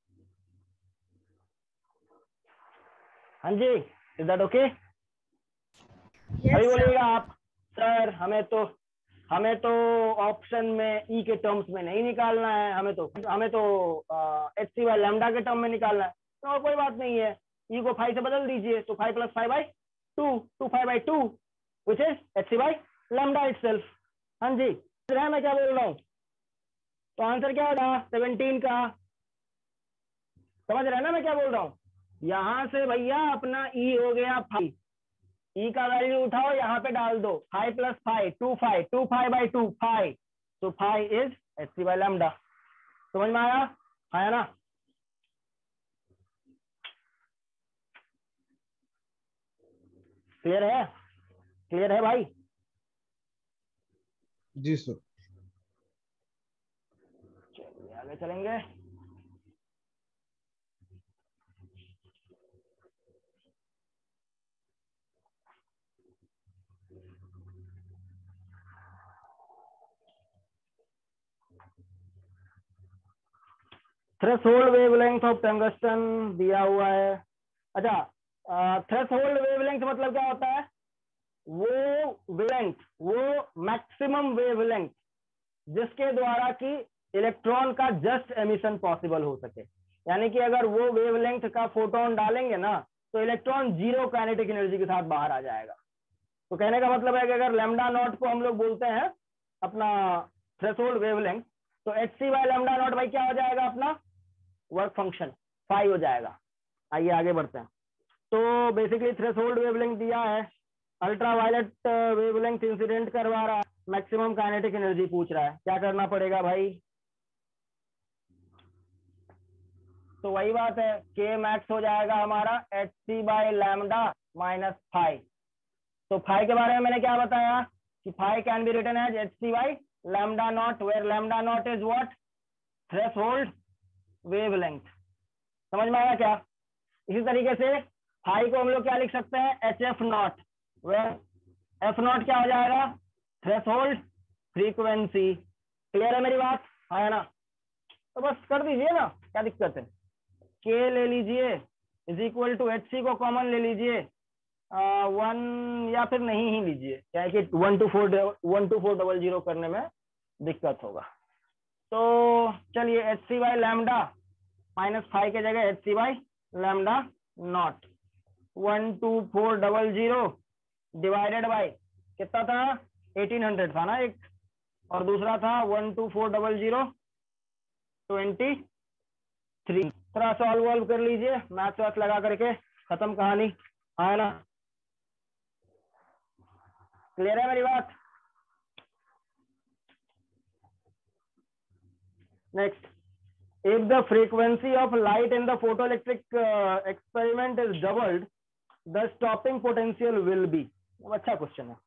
हाँ जी, इज दैट ओके? अभी बोलिएगा आप, सर हमें तो हमें तो ऑप्शन में ई के टर्म्स में नहीं निकालना है, हमें तो हमें तो एच सी बाई लैम्डा के टर्म में निकालना है। तो कोई बात नहीं है, ई को फाइव से बदल दीजिए, तो five plus five by two, two five by two which is H C by lambda itself. हाँ जी, मैं क्या बोल रहा हूँ, तो आंसर क्या होगा, सेवनटीन का। समझ रहे हैं ना मैं क्या बोल रहा हूँ? यहां से भैया अपना ई हो गया फाइव, ई का वैल्यू उठाओ यहाँ पे डाल दो, five plus five, two five, two five by two five, तो five is H C by lambda. समझ में आया, आया ना? क्लियर है? क्लियर है भाई? जी सर। चलिए आगे चलेंगे। थ्रेशोल्ड वेवलेंथ ऑफ टंगस्टन दिया हुआ है। अच्छा, थ्रेशोल्ड वेवलेंथ मतलब क्या होता है, वो वेवलेंथ, वो मैक्सिमम वेवलेंथ जिसके द्वारा कि इलेक्ट्रॉन का जस्ट एमिशन पॉसिबल हो सके। यानी कि अगर वो वेवलेंथ का फोटोन डालेंगे ना, तो इलेक्ट्रॉन जीरो काइनेटिक एनर्जी के साथ बाहर आ जाएगा। तो कहने का मतलब है कि अगर लैम्डा नॉट को हम लोग बोलते हैं अपना थ्रेशोल्ड वेवलेंथ, तो H C by lambda not भाई क्या हो जाएगा, अपना वर्क फंक्शन फाइव हो जाएगा। आइए आगे बढ़ते हैं। तो बेसिकली थ्रेशोल्ड वेवलेंथ दिया है, अल्ट्रा वायलेट वेवलेंथ इंसिडेंट करवा रहा है, मैक्सिमम काइनेटिक एनर्जी पूछ रहा है, क्या करना पड़ेगा भाई? तो वही बात है, के मैक्स हो जाएगा हमारा H C by lambda minus five. तो फाइव के बारे में मैंने क्या बताया कि five can be written as H C by lambda not, where lambda not is what, threshold wavelength. समझ में आया क्या? इसी तरीके से फाइव को हम लोग क्या लिख सकते हैं, H F not, where F not क्या हो जाएगा, थ्रेशोल्ड फ्रीक्वेंसी। क्लियर है मेरी बात, है ना? तो बस कर दीजिए ना, क्या दिक्कत है, के ले लीजिए is equal to H C को कॉमन ले लीजिए, वन या फिर नहीं ही लीजिए, क्या है कि one two four one two four double zero करने में दिक्कत होगा। तो चलिए H C by lambda minus five के जगह H C by lambda not one two four double zero divided by कितना था, एटीन हंड्रेड था ना एक, और दूसरा था one two four double zero twenty three. थोड़ा सॉल्व वॉल्व कर लीजिए, मैथ्स वैथ लगा करके खत्म कहानी, है ना। क्लियर है मेरी बात। Next, if the frequency of light in the photoelectric uh, experiment is doubled, the stopping potential will be। अच्छा क्वेश्चन है।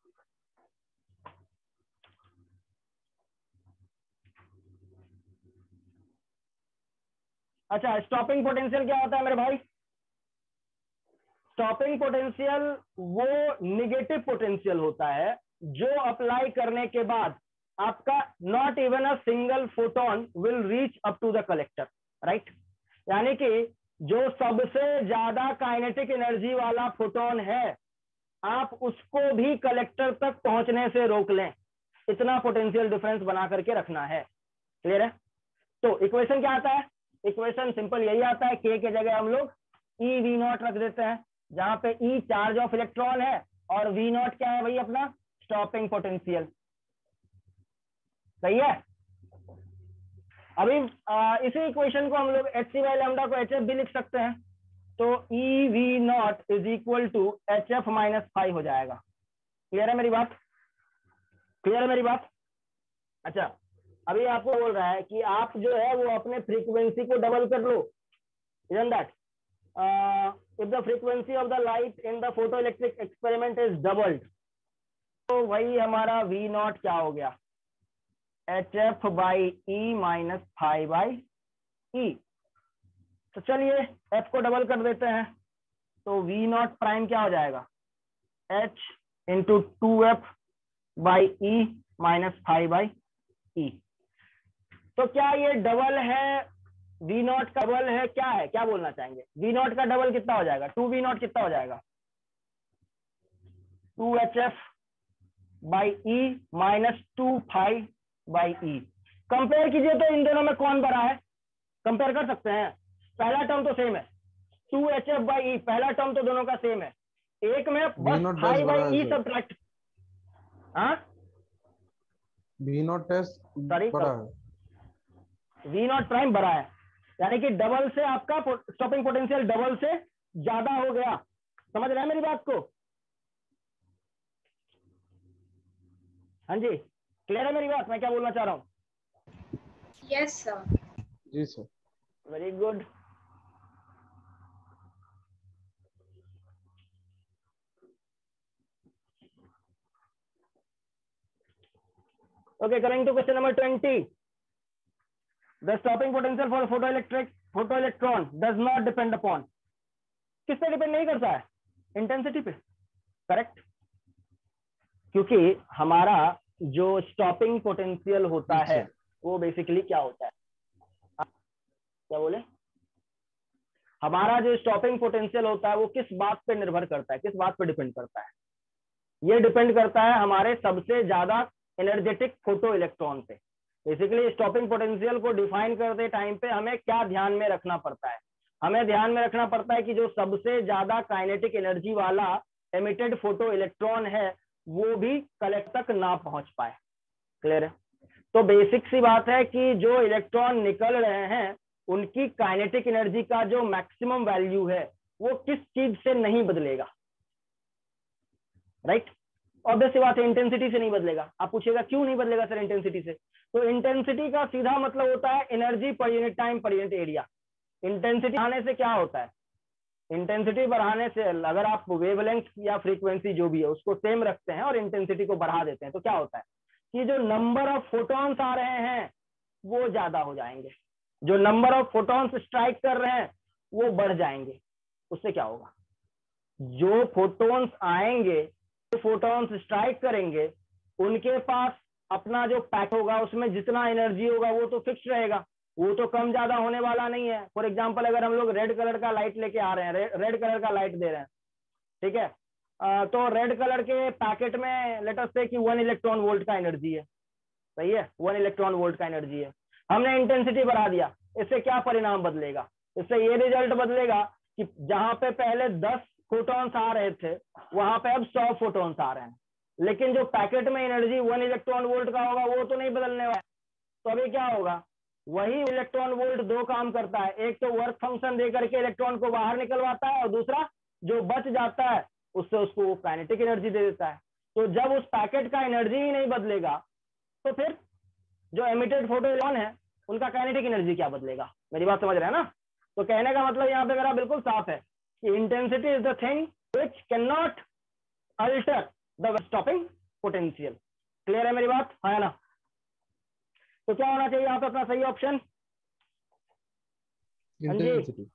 अच्छा, स्टॉपिंग पोटेंशियल क्या होता है मेरे भाई? स्टॉपिंग पोटेंशियल वो निगेटिव पोटेंशियल होता है जो अप्लाई करने के बाद आपका not even a single photon will reach up to the collector, right. यानी कि जो सबसे ज्यादा काइनेटिक एनर्जी वाला फोटोन है, आप उसको भी कलेक्टर तक पहुंचने से रोक लें, इतना पोटेंशियल डिफरेंस बना करके रखना है। क्लियर है। तो इक्वेशन क्या आता है? इक्वेशन सिंपल यही आता है, के के जगह हम लोग ई वी नॉट रख देते हैं, जहां पे ई चार्ज ऑफ इलेक्ट्रॉन है और वी नॉट क्या है भाई, अपना स्टॉपिंग पोटेंशियल। सही है। अभी आ, इसी इक्वेशन को हम लोग एच सी बाई लैम्डा को एच एफ भी लिख सकते हैं, तो ई V not is equal to H F minus five हो जाएगा। क्लियर है मेरी बात? क्लियर है मेरी बात? अच्छा, अभी आपको बोल रहा है कि आप जो है वो अपने फ्रीक्वेंसी को डबल कर लो। isn't that uh, if the frequency of the light in the photoelectric experiment is doubled, तो वही हमारा V नॉट क्या हो गया, H F by E minus five by E. तो चलिए F को डबल कर देते हैं, तो V नॉट प्राइम क्या हो जाएगा, H into two F by E minus five by E. तो क्या ये डबल है, वी नॉट का डबल है, क्या है, क्या बोलना चाहेंगे? वी नॉट का डबल कितना हो जाएगा, टू वी नॉट कितना हो जाएगा, two H F by E minus two five by E. Compare कीजिए तो इन दोनों में कौन बड़ा है, कंपेयर कर सकते हैं। पहला टर्म तो सेम है, two H F by E, पहला टर्म तो दोनों का सेम है, एक में बस फाइव बाई ई सब्ट्रैक्ट। हाँ वी नॉट टेस्ट बड़ा है, वी नॉट प्राइम बड़ा है, यानी कि डबल से आपका स्टॉपिंग पोटेंशियल डबल से ज्यादा हो गया। समझ रहे हैं मेरी बात को? हाँ जी, क्लियर है मेरी बात, मैं क्या बोलना चाह रहा हूँ? Yes sir. जी sir. Very good. Okay, coming to question number twenty. The stopping potential for photoelectric photoelectron does not depend upon, किस पे डिपेंड नहीं करता है, इंटेंसिटी पे। करेक्ट, क्योंकि हमारा जो स्टॉपिंग पोटेंशियल होता है वो बेसिकली क्या होता है, क्या बोले, हमारा जो स्टॉपिंग पोटेंशियल होता है वो किस बात पे निर्भर करता है, किस बात पे डिपेंड करता है? ये डिपेंड करता है हमारे सबसे ज्यादा एनर्जेटिक फोटो इलेक्ट्रॉन पे। बेसिकली स्टॉपिंग पोटेंशियल को डिफाइन करते टाइम पे हमें क्या ध्यान में रखना पड़ता है, हमें ध्यान में रखना पड़ता है कि जो सबसे ज्यादा काइनेटिक एनर्जी वाला एमिटेड फोटो इलेक्ट्रॉन है वो भी कलेक्ट तक ना पहुंच पाए। क्लियर है? तो बेसिक सी बात है कि जो इलेक्ट्रॉन निकल रहे हैं उनकी काइनेटिक एनर्जी का जो मैक्सिमम वैल्यू है वो किस चीज से नहीं बदलेगा, राइट? ऑब्वियस सी बात है, इंटेंसिटी से नहीं बदलेगा। आप पूछिएगा क्यों नहीं बदलेगा सर इंटेंसिटी से, तो इंटेंसिटी का सीधा मतलब होता है एनर्जी पर यूनिट टाइम पर यूनिट एरिया। इंटेंसिटी बढ़ाने से क्या होता है, इंटेंसिटी बढ़ाने से अगर आप वेवलेंथ या फ्रीक्वेंसी जो भी है उसको सेम रखते हैं और इंटेंसिटी को बढ़ा देते हैं तो क्या होता है कि जो नंबर ऑफ फोटॉन्स आ रहे हैं वो ज्यादा हो जाएंगे, जो नंबर ऑफ फोटॉन्स स्ट्राइक कर रहे हैं वो बढ़ जाएंगे। उससे क्या होगा, जो फोटॉन्स आएंगे, जो फोटॉन्स स्ट्राइक करेंगे, उनके पास अपना जो पैक होगा उसमें जितना एनर्जी होगा वो तो फिक्स रहेगा, वो तो कम ज्यादा होने वाला नहीं है। फॉर एग्जांपल अगर हम लोग रेड कलर का लाइट लेके आ रहे हैं, रे, रेड कलर का लाइट दे रहे हैं, ठीक है, आ, तो रेड कलर के पैकेट में लेट अस से कि वन इलेक्ट्रॉन वोल्ट का एनर्जी है, सही है, वन इलेक्ट्रॉन वोल्ट का एनर्जी है। हमने इंटेंसिटी बढ़ा दिया, इससे क्या परिणाम बदलेगा? इससे ये रिजल्ट बदलेगा कि जहां पे पहले दस फोटॉन्स आ रहे थे वहां पे अब सौ फोटॉन्स आ रहे हैं, लेकिन जो पैकेट में एनर्जी वन इलेक्ट्रॉन वोल्ट का होगा वो तो नहीं बदलने वाला। तो अभी क्या होगा, वही इलेक्ट्रॉन वोल्ट दो काम करता है, एक तो वर्क फंक्शन दे करके इलेक्ट्रॉन को बाहर निकलवाता है और दूसरा जो बच जाता है उससे उसको वो काइनेटिक एनर्जी दे देता है। तो जब उस पैकेट का एनर्जी ही नहीं बदलेगा तो फिर जो एमिटेड फोटोन है उनका काइनेटिक एनर्जी क्या बदलेगा? मेरी बात समझ रहे हैं ना? तो कहने का मतलब यहाँ पे मेरा बिल्कुल साफ है कि intensity is the thing which can not alter the stopping potential. Clear है मेरी बात? है ना? तो क्या होना चाहिए यहाँ पे अपना सही ऑप्शन? इंटेंसिटी।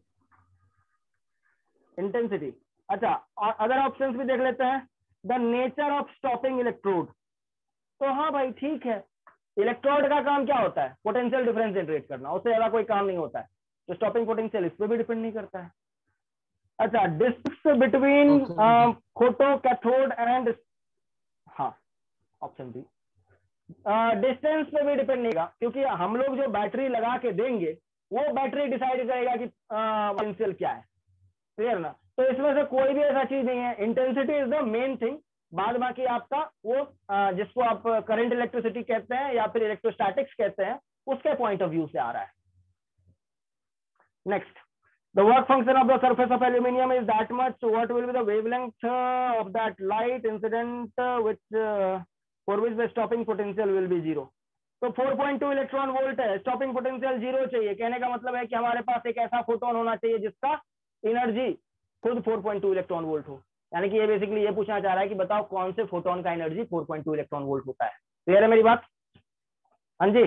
इंटेंसिटी। अच्छा, और अदर ऑप्शंस भी देख लेते हैं। The nature of stopping electrode. तो हाँ भाई ठीक है, इलेक्ट्रोड का काम क्या होता है? पोटेंशियल डिफरेंस जनरेट करना, उससे ज्यादा कोई काम नहीं होता है। तो स्टॉपिंग पोटेंशियल इस पर भी डिपेंड नहीं करता है। अच्छा, distance between photo cathode and, हाँ ऑप्शन बी, डिस्टेंस पे भी डिपेंड नहीं होगा, क्योंकि हम लोग जो बैटरी लगा के देंगे वो बैटरी डिसाइड करेगा कि पोटेंशियल क्या है। क्लियर ना? तो इसमें से कोई भी ऐसा चीज नहीं है, intensity is the main thing. बाद बाकी आपका वो आ, जिसको आप करंट इलेक्ट्रिसिटी कहते हैं या फिर इलेक्ट्रोस्टैटिक्स कहते हैं उसके पॉइंट ऑफ व्यू से आ रहा है। Next, the work function of the surface of aluminium is that much, what will be the wavelength of that light incident which for which the stopping potential will be zero. तो four point two electron volt है, stopping potential zero चाहिए। कहने का मतलब है कि हमारे पास एक ऐसा फोटोन होना चाहिए जिसका एनर्जी खुद four point two electron volt हो। यानी कि ये बेसिकली ये पूछना चाह रहा है कि बताओ कौन से फोटोन का energy four point two electron volt होता है। क्लियर है मेरी बात? हाँ जी,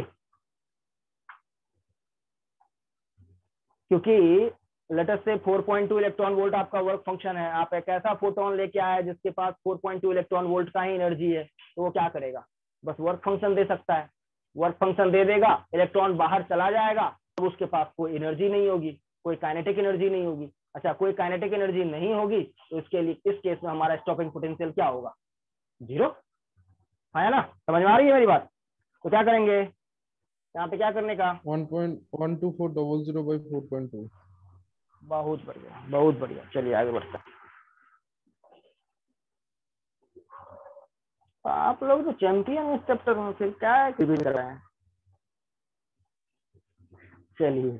क्योंकि लेटेस्ट से four point two electron volt आपका वर्क फंक्शन है, आप एक ऐसा फोटोन लेके आए जिसके पास four point two electron volt का ही एनर्जी है, तो वो क्या करेगा? बस वर्क फंक्शन दे सकता है। वर्क फंक्शन दे देगा, इलेक्ट्रॉन बाहर चला जाएगा, तो उसके पास कोई एनर्जी नहीं होगी, कोई काइनेटिक एनर्जी नहीं होगी। अच्छा, कोई काइनेटिक एनर्जी नहीं होगी तो इसके लिए इस केस में हमारा स्टॉपिंग पोटेंशियल क्या होगा? जीरो। है ना? समझ में आ रही है मेरी बात? तो क्या करेंगे यहाँ पे, क्या करने का? One point one two four double zero by four point two. बहुत बढ़िया, बहुत बढ़िया। चलिए आगे बढ़ते हैं। आप लोग तो चैंपियन इस चैप्टर में, फिर क्या कर रहे हैं? चलिए,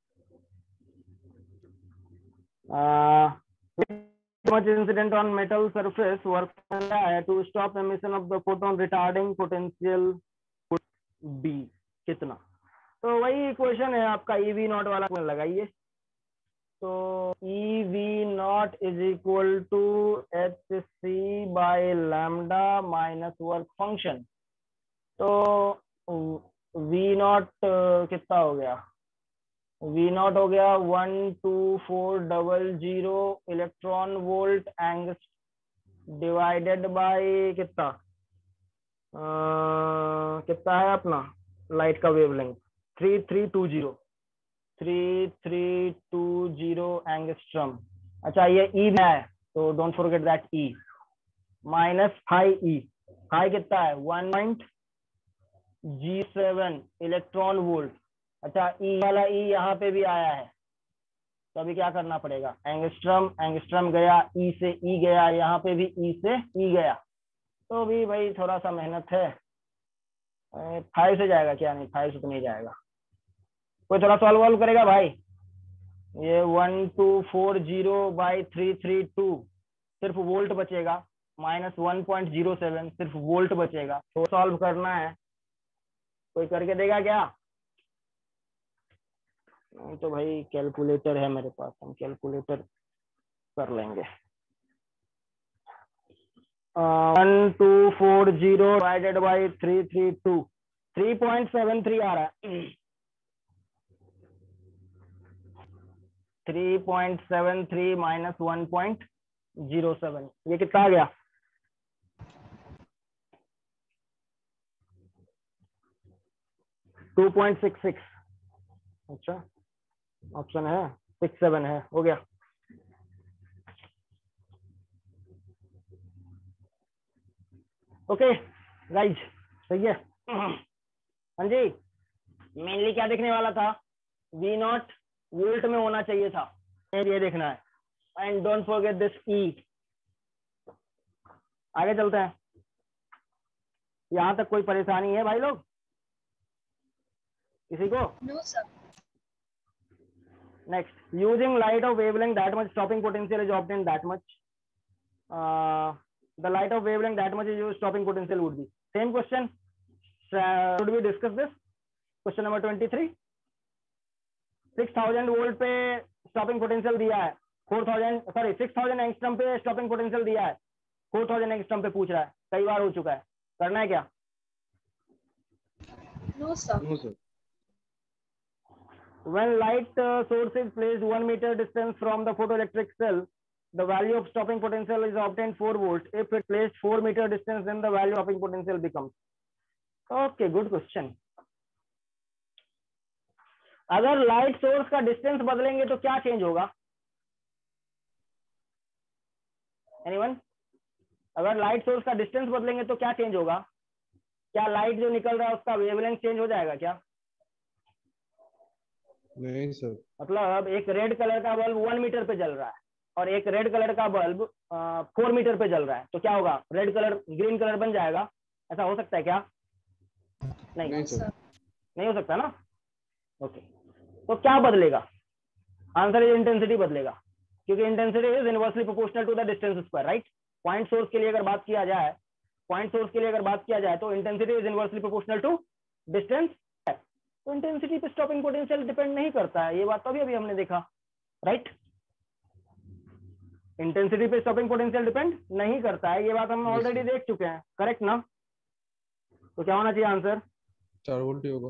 much incident on metal surface work to stop emission of the photon retarding potential would be कितना? तो वही इक्वेशन है आपका, ई वी नॉट वाला लगाइए। तो ई V not is equal to H C by lambda minus work function. तो V naught कितना हो गया? वी नॉट हो गया one two four double zero electron volt angstrom divided by कितना आ, कितना है अपना लाइट का wavelength? Three three two zero three three two zero angstrom. अच्छा, ये ई है तो don't forget that e minus हाई ई। हाई कितना है? वन पॉइंट जी सेवन इलेक्ट्रॉन वोल्ट। अच्छा, ई वाला ई यहाँ पे भी आया है, तो अभी क्या करना पड़ेगा? एंगस्ट्रम, एंगस्ट्रम गया, ई से ई गया, यहाँ पे भी ई से ई गया। तो भी भाई थोड़ा सा मेहनत है। फाइव से जाएगा क्या? नहीं, फाइव से तो नहीं जाएगा। कोई थोड़ा सॉल्व वॉल्व करेगा भाई? ये one two four zero by three three two सिर्फ वोल्ट बचेगा, minus one point zero seven सिर्फ वोल्ट बचेगा। तो सॉल्व करना है, कोई करके देगा क्या? नहीं तो भाई कैलकुलेटर है मेरे पास, हम कैलकुलेटर कर लेंगे। One two four zero divided by three three two three point seven three आ रहा है। Three point seven three minus one point zero seven, ये कितना आ गया? Two point six six. अच्छा, ऑप्शन है सिक्स सेवन है, हो गया। ओके गाइज, सही है। हाँ जी, मेनली क्या देखने वाला था, वी नॉट वोल्ट में होना चाहिए था, ये देखना है। And don't forget this e. आगे चलते हैं, यहां तक कोई परेशानी है भाई लोग, किसी को? No, sir. Next, using light of wavelength that much, stopping potential is obtained that much. Uh, the light of wavelength that much is used, stopping potential would be. Same question. Uh, should we discuss this? Question number twenty-three. six thousand volt पे stopping potential दिया है, four thousand sorry six thousand angstrom पे stopping potential दिया है, four thousand angstrom पे पूछ रहा है, कई बार हो चुका है, करना है क्या? No, sir. No sir. When light uh, source is placed one meter distance from the photoelectric cell, the value of stopping potential is obtained four volt. If it placed four meter distance, then the value of stopping potential becomes. Okay, good question. अगर light source का distance बदलेंगे तो क्या change होगा? Anyone? अगर light source का distance बदलेंगे तो क्या चेंज होगा? क्या लाइट जो निकल रहा है उसका वेवलेंथ चेंज हो जाएगा क्या? नहीं सर। मतलब एक रेड कलर का बल्ब वन मीटर पे जल रहा है और एक रेड कलर का बल्ब फोर मीटर पे जल रहा है, तो क्या होगा? रेड कलर ग्रीन कलर बन जाएगा, ऐसा हो सकता है क्या? नहीं, नहीं No, सर। sir. नहीं हो सकता ना। ओके, तो क्या बदलेगा? आंसर इज इंटेंसिटी बदलेगा, क्योंकि intensity is inversely proportional to the distance square, right? Point source के लिए अगर बात किया जाए पॉइंट सोर्स के लिए अगर बात किया जाए तो intensity is inversely proportional to distance. तो इंटेंसिटी पे स्टॉपिंग पोटेंशियल डिपेंड नहीं करता है, ये बात तो अभी अभी हमने देखा, राइट? इंटेंसिटी पे स्टॉपिंग पोटेंशियल डिपेंड नहीं करता है, ये बात हम Yes, ऑलरेडी sir. देख चुके हैं, करेक्ट ना? तो क्या होना चाहिए आंसर? चार वोल्ट ही होगा।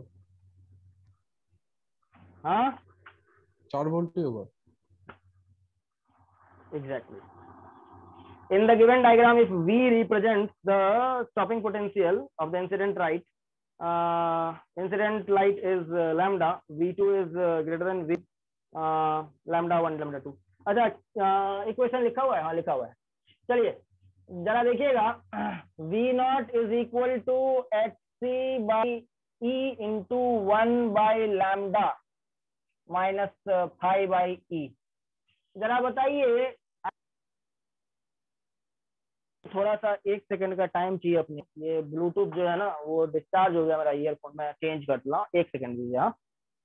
हाँ, चार वोल्ट ही होगा। exactly. In the given diagram, if V represents the stopping potential of the incident light, uh, incident light is uh, lambda, V two is uh, greater than V uh, lambda one, lambda two. अच्छा, equation लिखा हुआ है? हाँ लिखा हुआ है, चलिए जरा देखिएगा। V naught is equal to H C by E into one by lambda minus five by e. जरा बताइए, थोड़ा सा एक सेकंड का टाइम चाहिए अपने, ये ब्लूटूथ जो है ना वो डिस्चार्ज हो गया मेरा ईयरफोन, मैं चेंज कर ला, एक सेकंड दीजिए। हाँ,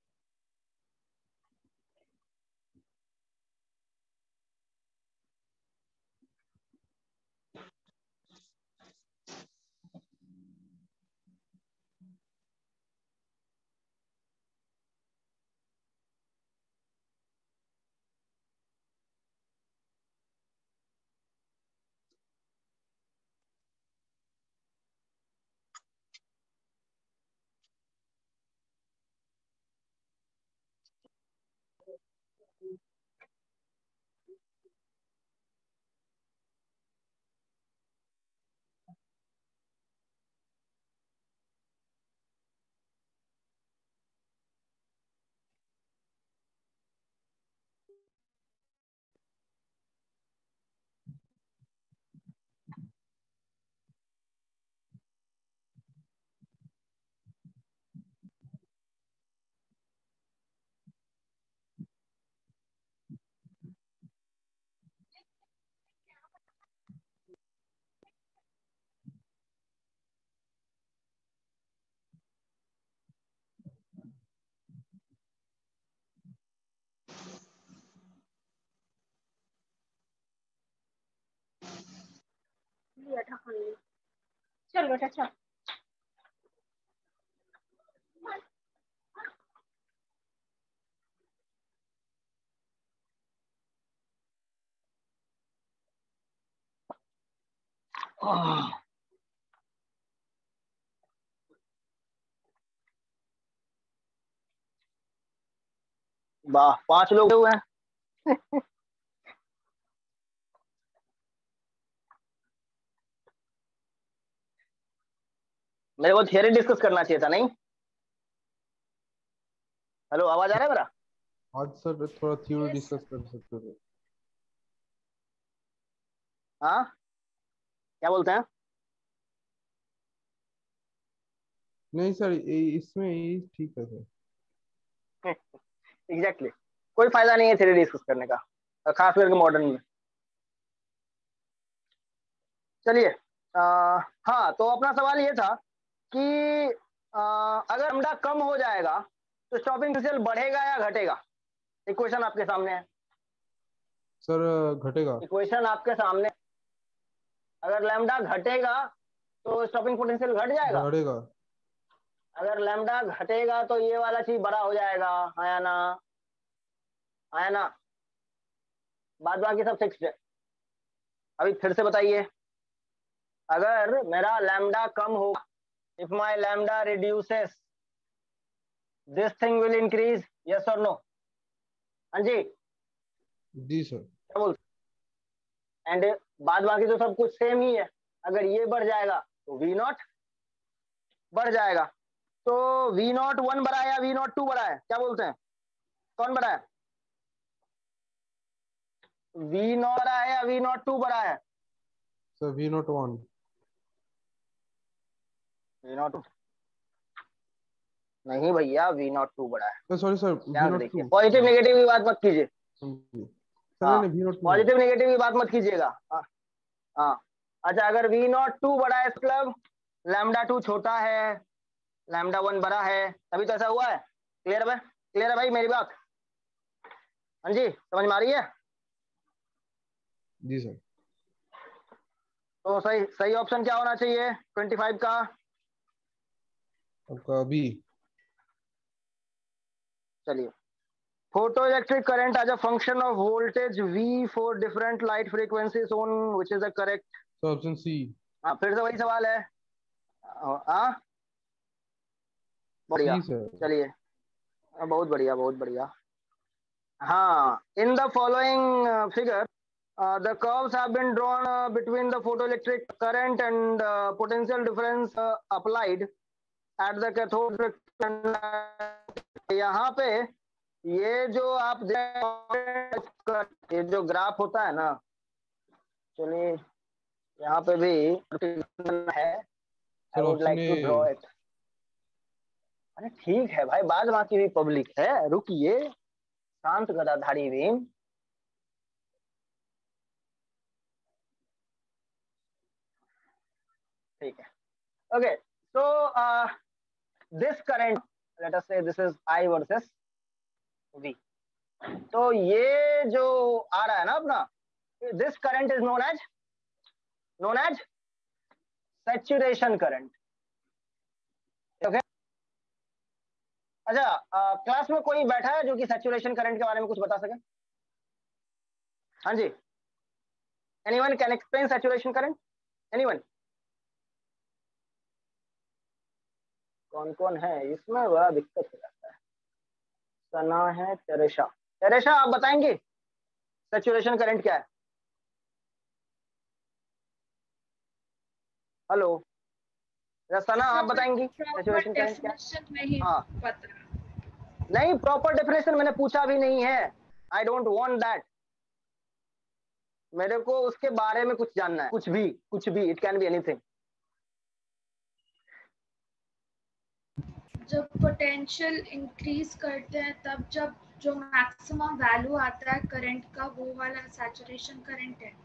चल बेटा चल। वाह, पांच लोग हुए हैं। मेरे को थियरी डिस्कस करना चाहिए था, नहीं? हेलो, आवाज आ रहा है मेरा? आज सर थोड़ा थ्योरी डिस्कस कर सकते थे। हाँ, क्या बोलते हैं? नहीं सर, ये- इसमें ये ठीक है सर। Exactly exactly. कोई फायदा नहीं है थ्री डी डिस्कस करने का, खास करके मॉडर्न में। चलिए, हाँ, तो अपना सवाल ये था कि आ, अगर लैम्डा कम हो जाएगा तो स्टॉपिंग पोटेंशियल बढ़ेगा या घटेगा? इक्वेशन आपके सामने है। सर घटेगा। इक्वेशन आपके सामने, अगर लैम्डा घटेगा तो स्टॉपिंग पोटेंशियल घट जाएगा। बढ़ेगा। अगर लैम्डा घटेगा तो ये वाला चीज बड़ा हो जाएगा, आया ना? आया ना? बाद बाकी सब फिक्स्ड है। अभी फिर से बताइए, अगर मेरा लैम्डा कम होगा, if my lambda reduces, this thing will increase, yes और नो? हाँ जी, जी सर। क्या बोलते? एंड बाद बाकी तो सब कुछ सेम ही है। अगर ये बढ़ जाएगा तो वी नॉट बढ़ जाएगा। तो वी नॉट वन बड़ा है या वी नॉट टू बड़ा है? क्या बोलते हैं, कौन बड़ा है? वी नॉट बड़ा है या वी नॉट टू बड़ा है? Sir V naught one. V naught two नहीं भैया, वी नॉट टू बड़ा है। सॉरी सर, वी ध्यान से नॉट देखिए, टू। पॉजिटिव नेगेटिव की बात मत कीजिए। सर हाँ, नहीं, V naught two. Positive negative की बात मत कीजिएगा। हाँ हाँ, अच्छा, अगर वी नॉट टू बड़ा है मतलब लैम्डा टू छोटा है, लैम्डा वन बड़ा है, तभी तो ऐसा हुआ है। क्लियर है? क्लियर है भाई मेरी बात? हाँ जी, समझ में आ रही है? जी सर। तो सही सही ऑप्शन क्या होना चाहिए ट्वेंटी फाइव का? आपका बी। चलिए, photoelectric current as a function of voltage V for different light frequencies on, which is the correct? Sir option C. हाँ, फिर से वही सवाल है। हाँ, बढ़िया। C sir. चलिए, बहुत बढ़िया, बहुत बढ़िया। हाँ, in the following uh, figure, uh, the curves have been drawn uh, between the photoelectric current and uh, potential difference uh, applied at the cathode. यहाँ पे ये जो आप ये जो ग्राफ होता है ना, चलिए यहाँ पे भी है, I would like to draw it. अरे ठीक है भाई, बाद बाकी भी पब्लिक है, रुकिए, शांत गदाधारी भीम। ठीक है, okay. So this current, let us say this is I versus V. तो ये जो आ रहा है ना अपना, this current is known as known as saturation current. Okay, अच्छा, क्लास में कोई बैठा है जो कि सैचुरेशन करंट के बारे में कुछ बता सके? हाँ जी, anyone can explain saturation current? Anyone? कौन कौन है इसमें? बड़ा दिक्कत हो जाता है। सना है, तेरेशा। तेरेशा, आप बताएंगे सैचुरेशन करंट क्या है? हेलो सना, आप बताएंगी सैचुरेशन करंट क्या है? नहीं हाँ, पता। नहीं, प्रॉपर डेफिनेशन मैंने पूछा भी नहीं है। I don't want that. मेरे को उसके बारे में कुछ जानना है, कुछ भी, कुछ भी, इट कैन बी एनीथिंग। जब पोटेंशियल इंक्रीज करते हैं तब जब जो मैक्सिमम वैल्यू आता है करंट का, वो वाला सैचुरेशन करंट है।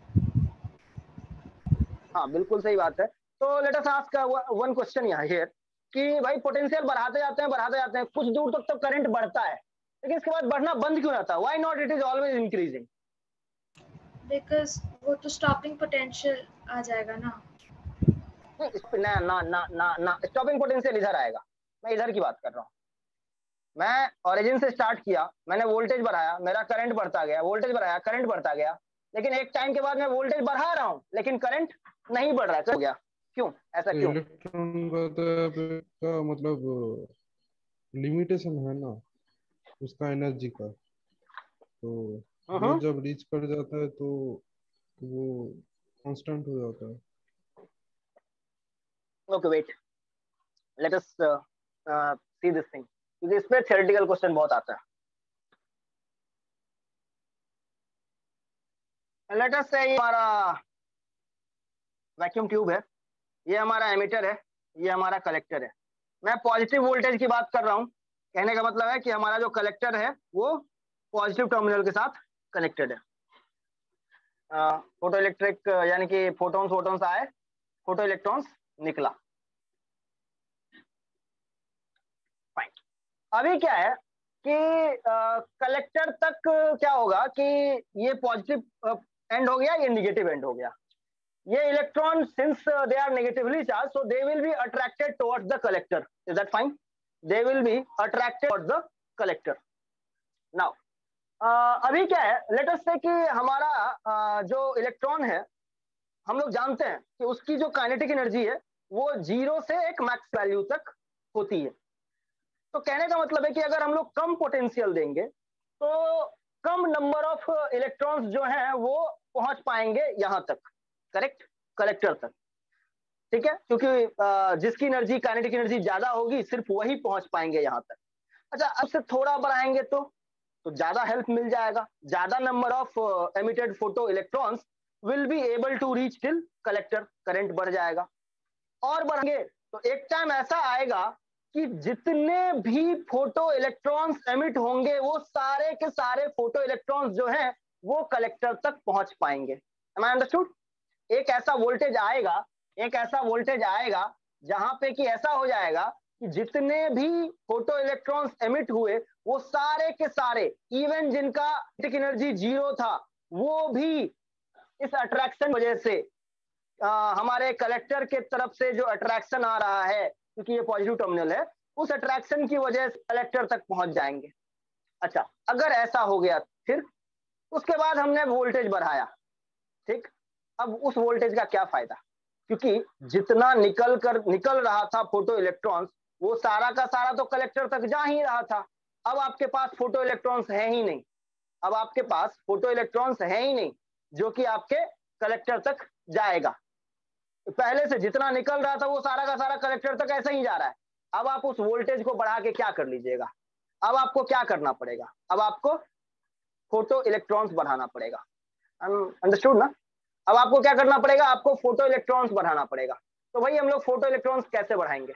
हाँ, बिल्कुल सही बात है। तो let us ask one question यहाँ हियर कि भाई पोटेंशियल बढ़ाते जाते हैं बढ़ाते जाते हैं, कुछ दूर तक तो करंट बढ़ता है, लेकिन इसके बाद बढ़ना बंद क्यों रहता है? Why not it is always increasing? Because वो तो स्टॉपिंग पोटेंशियल आ जाएगा ना। ना ना ना ना ना, स्टॉपिंग पोटेंशियल इधर आएगा, मैं इधर की बात कर रहा हूँ। मैं ओरिजिन से स्टार्ट किया, मैंने वोल्टेज बढ़ाया, मेरा करंट बढ़ता गया, वोल्टेज बढ़ाया, करंट बढ़ता गया, लेकिन एक टाइम के बाद मैं वोल्टेज बढ़ा रहा हूँ लेकिन करंट नहीं बढ़ रहा है, हो गया क्यों? ऐसा तो क्यों? इलेक्ट्रॉन का तो का मतलब लिमिटेशन है ना उसका, एनर्जी का। तो वो हम्म, जब रीच कर जाता है तो वो कांस्टेंट हो जाता है। Okay, wait, let us see this thing, क्योंकि इस पे थ्योरेटिकल क्वेश्चन बहुत आता है। लेट अस से हमारा वैक्यूम ट्यूब है, ये हमारा एमिटर है, ये हमारा कलेक्टर है। मैं पॉजिटिव वोल्टेज की बात कर रहा हूं। कहने का मतलब है कि हमारा जो कलेक्टर है वो पॉजिटिव टर्मिनल के साथ कनेक्टेड है। फोटो इलेक्ट्रिक यानी कि फोटॉन्स फोटॉन्स आए, फोटो इलेक्ट्रॉन्स निकला। फाइन। अभी क्या है कि कलेक्टर तक क्या होगा कि ये पॉजिटिव एंड हो गया, ये नेगेटिव एंड हो गया। ये electron since they are negatively charge, so they will be attracted towards the collector. Is that fine? They will be attracted towards the collector. Now अभी क्या है, लेट अस से कि हमारा uh, जो इलेक्ट्रॉन है, हम लोग जानते हैं कि उसकी जो काइनेटिक एनर्जी है वो जीरो से एक मैक्स वैल्यू तक होती है। तो कहने का मतलब है कि अगर हम लोग कम पोटेंशियल देंगे तो कम नंबर ऑफ इलेक्ट्रॉन्स जो हैं वो पहुंच पाएंगे यहां तक, करेक्ट, कलेक्टर तक। ठीक है, क्योंकि जिसकी एनर्जी काइनेटिक एनर्जी ज्यादा होगी सिर्फ वही पहुंच पाएंगे यहां तक। अच्छा, अब से थोड़ा बढ़ाएंगे तो तो ज्यादा हेल्प मिल जाएगा, ज्यादा number of emitted photo electrons will be able to reach till collector, current बढ़ जाएगा। और बढ़ेंगे तो एक टाइम ऐसा आएगा कि जितने भी फोटो इलेक्ट्रॉन्स एमिट होंगे वो सारे के सारे फोटो इलेक्ट्रॉन्स जो हैं वो कलेक्टर तक पहुंच पाएंगे। Am I understood? एक ऐसा वोल्टेज आएगा, एक ऐसा वोल्टेज आएगा जहां पे कि ऐसा हो जाएगा कि जितने भी फोटो इलेक्ट्रॉन्स एमिट हुए वो सारे के सारे, इवन जिनका एनर्जी जीरो था, वो भी इस अट्रैक्शन वजह से आ, हमारे कलेक्टर के तरफ से जो अट्रैक्शन आ रहा है, क्योंकि ये पॉजिटिव टर्मिनल है, उस अट्रैक्शन की वजह से कलेक्टर तक पहुंच जाएंगे। अच्छा, अगर ऐसा हो गया फिर उसके बाद हमने वोल्टेज बढ़ाया, ठीक, अब उस वोल्टेज का क्या फायदा? क्योंकि जितना निकल कर निकल रहा था फोटो इलेक्ट्रॉन्स वो सारा का सारा तो कलेक्टर तक जा ही रहा था। अब आपके पास फोटो इलेक्ट्रॉन्स है ही नहीं, अब आपके पास फोटो इलेक्ट्रॉन्स है ही नहीं जो कि आपके कलेक्टर तक जाएगा। पहले से जितना निकल रहा था वो सारा का सारा कलेक्टर तक ऐसे ही जा रहा है। अब आप उस वोल्टेज को बढ़ा के क्या कर लीजिएगा? अब आपको क्या करना पड़ेगा? अब आपको फोटो इलेक्ट्रॉन्स बढ़ाना पड़ेगा। अंडरस्टूड ना? अब आपको क्या करना पड़ेगा? आपको फोटो इलेक्ट्रॉन्स बढ़ाना पड़ेगा। तो भाई हम लोग फोटो इलेक्ट्रॉन्स कैसे बढ़ाएंगे?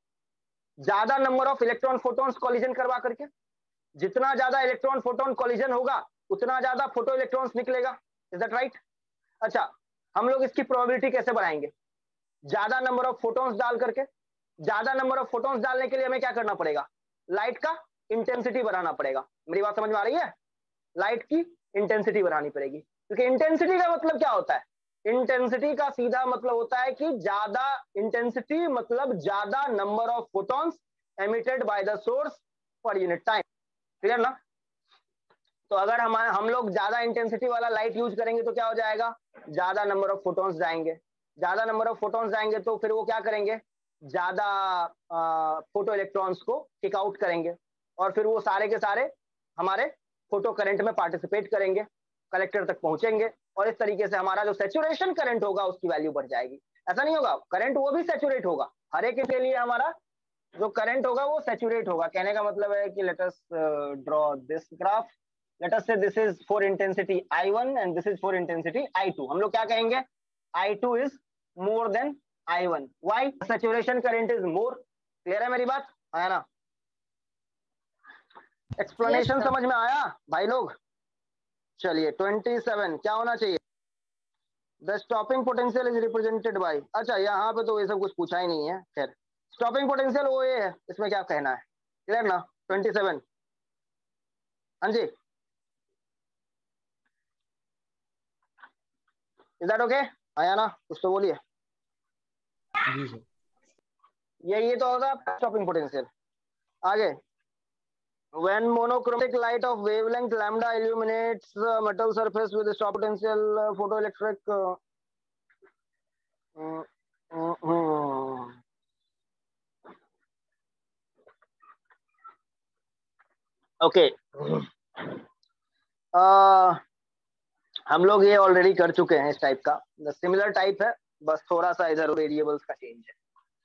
ज्यादा number of electron photons collision करवा करके। जितना ज्यादा इलेक्ट्रॉन फोटोन कॉलिजन होगा उतना ज्यादा फोटो इलेक्ट्रॉन्स निकलेगा। Is that right? अच्छा, हम लोग इसकी प्रोबेबिलिटी कैसे बढ़ाएंगे? ज्यादा नंबर ऑफ फोटोन्स डाल करके। ज्यादा नंबर ऑफ फोटोन्स डालने के लिए हमें क्या करना पड़ेगा? लाइट का इंटेंसिटी बढ़ाना पड़ेगा। मेरी बात समझ में आ रही है? लाइट की इंटेंसिटी बढ़ानी पड़ेगी, क्योंकि इंटेंसिटी का मतलब क्या होता है? इंटेंसिटी का सीधा मतलब होता है कि ज्यादा इंटेंसिटी मतलब ज्यादा number of photons emitted by the source per unit time. Clear ना? तो अगर हम हम लोग ज्यादा इंटेंसिटी वाला लाइट यूज करेंगे तो क्या हो जाएगा? ज्यादा नंबर ऑफ फोटॉन्स जाएंगे। ज्यादा नंबर ऑफ फोटॉन्स जाएंगे तो फिर वो क्या करेंगे? ज्यादा फोटो इलेक्ट्रॉन्स को किक आउट करेंगे और फिर वो सारे के सारे हमारे फोटो करंट में पार्टिसिपेट करेंगे, कलेक्टर तक पहुंचेंगे और इस तरीके से हमारा जो सैचुरेशन करंट होगा उसकी वैल्यू बढ़ जाएगी। ऐसा नहीं होगा, करंट वो भी सैचुरेट होगा, हर एक के लिए हमारा जो करंट होगा वो सैचुरेट होगा। कहने का मतलब है कि let us draw this graph. Let us say this is for intensity I one and this is for intensity I two. हम लोग क्या कहेंगे? I two is more than I one. Why? Saturation current is more. Clear है मेरी बात? है ना? Explanation yes, समझ में आया भाई लोग? चलिए सत्ताईस क्या होना चाहिए? The stopping potential is represented by, अच्छा यहाँ पे तो ये सब कुछ पूछा ही नहीं है। खैर, स्टॉपिंग पोटेंशियल वो ये है, इसमें क्या कहना है? क्लियर ना? सत्ताईस, हाँ जी, इज दैट ओके? आया ना? कुछ तो बोलिए। जी सर। ये ये तो होगा स्टॉपिंग पोटेंशियल। आगे, when monochromatic light of wavelength lambda illuminates the metal surface with a stop potential uh, photoelectric uh, uh, uh, uh. Okay okay. uh, हम लोग ये ऑलरेडी कर चुके हैं इस टाइप का, सिमिलर टाइप है, बस थोड़ा सा इधर वेरिएबल्स का चेंज है।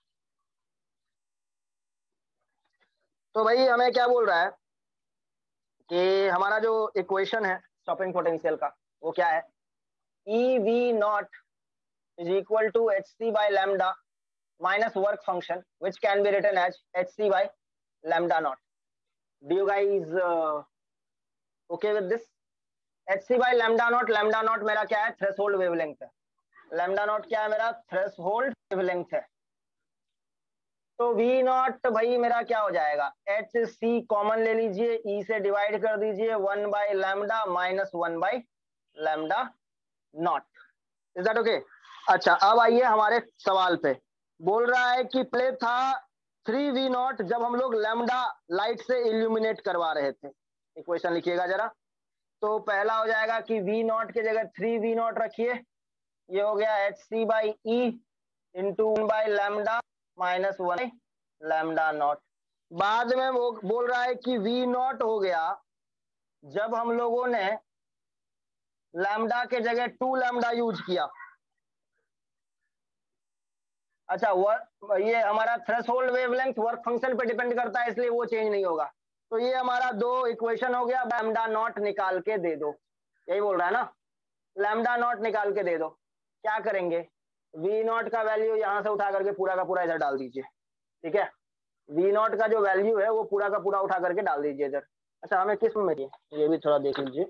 तो भाई हमें क्या बोल रहा है कि हमारा जो इक्वेशन है स्टॉपिंग पोटेंशियल का वो क्या है? E V not is equal to H C by lambda minus work function, which can be written as hc by lambda naught. Do you guys uh, okay with this? hc by lambda naught, lambda naught मेरा क्या है? Threshold wavelength है. lambda naught क्या है मेरा? Threshold wavelength है. तो v not भाई मेरा क्या हो जाएगा? एच सी कॉमन ले लीजिए, e से डिवाइड कर दीजिए, one by lambda minus one by lambda not. Is that okay? अच्छा, अब आइए हमारे सवाल पे. बोल रहा है कि प्ले था थ्री वी नॉट जब हम लोग लैम्डा लाइट से इल्यूमिनेट करवा रहे थे. इक्वेशन लिखिएगा जरा. तो पहला हो जाएगा कि वी नॉट के जगह थ्री वी नॉट रखिए. ये हो गया h C by E into one by lambda minus one lambda naught. बाद में वो बोल रहा है कि वी नॉट हो गया जब हम लोगों ने लैम्डा के जगह टू लैम्डा यूज किया. अच्छा, वो ये हमारा थ्रेशोल्ड वेवलेंथ वर्क फंक्शन पे डिपेंड करता है, इसलिए वो चेंज नहीं होगा. तो ये हमारा दो इक्वेशन हो गया. लैम्डा नॉट निकाल के दे दो, यही बोल रहा है ना. लैम्डा नॉट निकाल के दे दो. क्या करेंगे? वी नॉट का वैल्यू यहां से उठा करके पूरा का पूरा इधर डाल दीजिए. ठीक है, वी नॉट का जो वैल्यू है वो पूरा का पूरा उठा करके डाल दीजिए इधर. अच्छा, हमें किस में चाहिए ये भी थोड़ा देख लीजिए.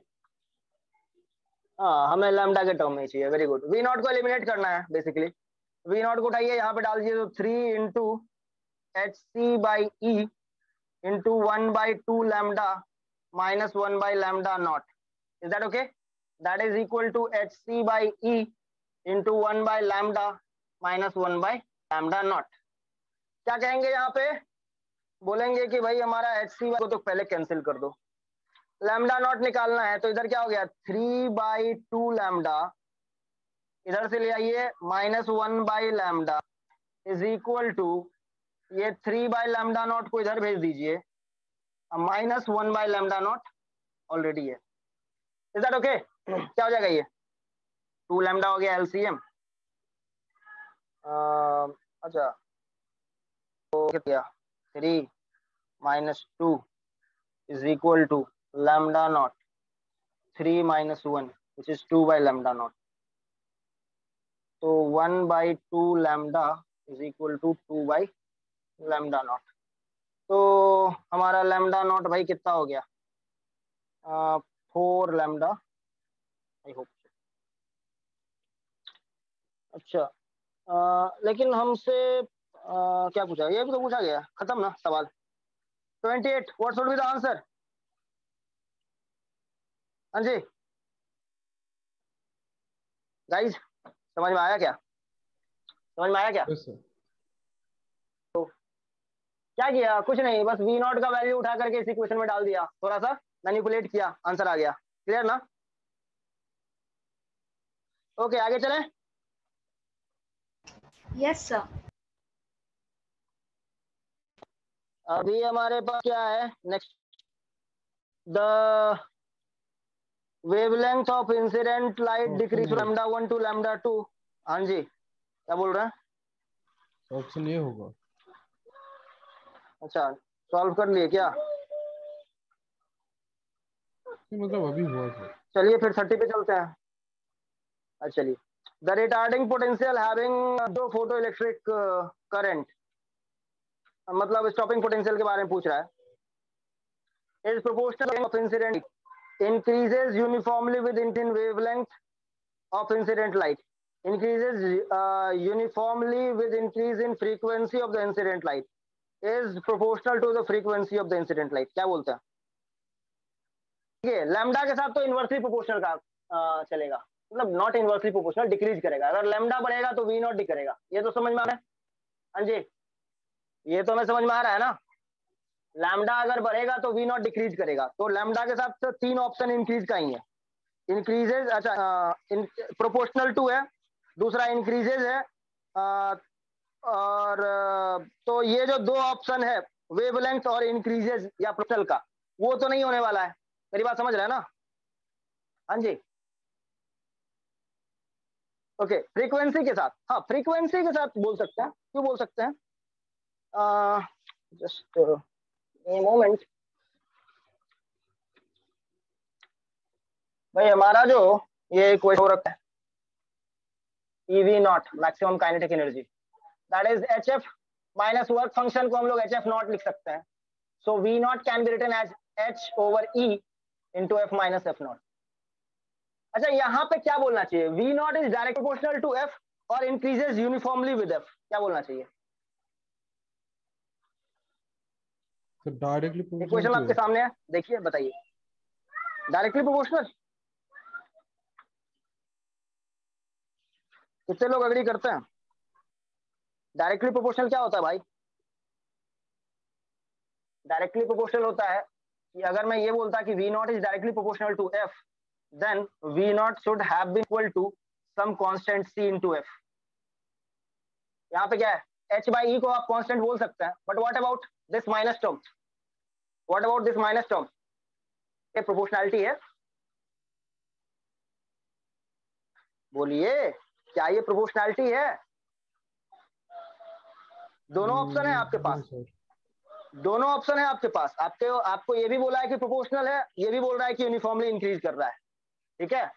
हाँ, हमें लैम्डा के टर्म में चाहिए. Very good. वी नॉट को एलिमिनेट करना है बेसिकली. वी नॉट को उठाइए, यहाँ पे डाल दीजिए. तो three into H C by E into one by two lambda minus one by lambda not. Is that okay? That is equal to H C by E into one by lambda minus one by lambda naught. क्या कहेंगे यहाँ पे? बोलेंगे कि भाई हमारा H C को तो पहले कैंसिल कर दो, लैम्डा नॉट निकालना है. तो इधर क्या हो गया? थ्री बाई टू लैम्डा इधर से ले आइए minus one by lambda is equal to ये थ्री बाई लैम्डा नॉट को इधर भेज दीजिए, minus one by lambda naught already है. Is that okay? क्या हो जाएगा? ये टू लैम्डा हो गया एलसीएम. अच्छा, तो क्या three minus two is equal to lambda naught three minus one which is two by lambda naught. तो one by two lambda is equal to two by lambda naught. तो हमारा lambda not भाई कितना हो गया? Four lambda. I hope. अच्छा, आ, लेकिन हमसे आ, क्या पूछा? ये भी तो पूछा गया. खत्म ना सवाल. Twenty eight. What should be the answer? हाँ जी गाइस, समझ में आया क्या? समझ में आया क्या? yes, sir. तो क्या किया? कुछ नहीं, बस वी नॉट का वैल्यू उठा करके इस इक्वेशन में डाल दिया, थोड़ा सा मैनिपुलेट किया, आंसर आ गया. क्लियर ना? ओके, आगे चलें. Yes sir. अभी हमारे पास क्या है next? The wavelength of incident light decrease lambda one to lambda two. हाँ जी, क्या बोल रहे हैं? ऑप्शन ए होगा. अच्छा, सॉल्व कर लिए क्या? मतलब अभी हुआ सर. चलिए फिर थर्टी पे चलते हैं. अच्छा, चलिए. द रिटार्डिंग पोटेंशियल हैविंग दो फोटो इलेक्ट्रिक करंट, मतलब स्टॉपिंग पोटेंशियल के बारे में पूछ रहा है. Is proportional of incident increases uniformly with in wavelength of incident light, increases uh, uniformly with increase in frequency of the incident light, is proportional to the frequency of the incident light. क्या बोलते हैं? ठीक है, lambda के साथ तो inversely proportional का uh, चलेगा, मतलब नॉट इनवर्सली प्रोपोर्शनल, डिक्रीज करेगा. अगर लैम्डा बढ़ेगा तो वी नॉट करेगा. ये तो समझ में आ रहा है? हाँ जी, ये तो हमें समझ में आ रहा है ना. लैम्डा अगर बढ़ेगा तो वी नॉट डिक्रीज करेगा. तो लैम्डा के साथ तो तीन ऑप्शन इंक्रीज का ही है. इंक्रीजेज, अच्छा प्रोपोर्शनल टू है, दूसरा इंक्रीजेज है, आ, और तो ये जो दो ऑप्शन है वेवलेंथ और इंक्रीजेज या प्रोपोर्शनल का, वो तो नहीं होने वाला है. मेरी बात समझ रहे हैं ना? हाँ जी. ओके, फ्रीक्वेंसी के साथ, हाँ फ्रीक्वेंसी के साथ बोल सकते हैं. क्यों बोल सकते हैं? जस्ट ए मोमेंट भाई. हमारा जो ये क्वेश्चन हो रखा है eV naught maximum kinetic energy, that is H F minus work function को हम लोग एच एफ नॉट लिख सकते हैं. So V naught can be written as H over E into F minus F naught. अच्छा, यहाँ पे क्या बोलना चाहिए? V not is direct proportional to F और इंक्रीजेस यूनिफॉर्मली विद एफ. क्या बोलना चाहिए? तो डायरेक्टली इक्वेशन प्रोपोर्शनल आपके टू सामने है, देखिए बताइए. डायरेक्टली प्रोपोर्शनल कितने लोग अग्री करते हैं? डायरेक्टली प्रोपोर्शनल क्या होता है भाई? डायरेक्टली प्रोपोर्शनल होता है कि अगर मैं ये बोलता कि V not is directly proportional to F, then V naught should have been equal to some constant C into F. यहाँ पे क्या है? h बाई ई को आप कांस्टेंट बोल सकते हैं, but what about this minus term? What about this minus term? ये प्रोपोर्शनैलिटी है? बोलिए, क्या ये प्रोपोर्शनैलिटी है? दोनों ऑप्शन है आपके पास. दोनों ऑप्शन है आपके पास. आपके आपको ये भी बोला है कि प्रोपोर्शनल है, ये भी बोल रहा है कि यूनिफॉर्मली इंक्रीज कर रहा है. ठीक है,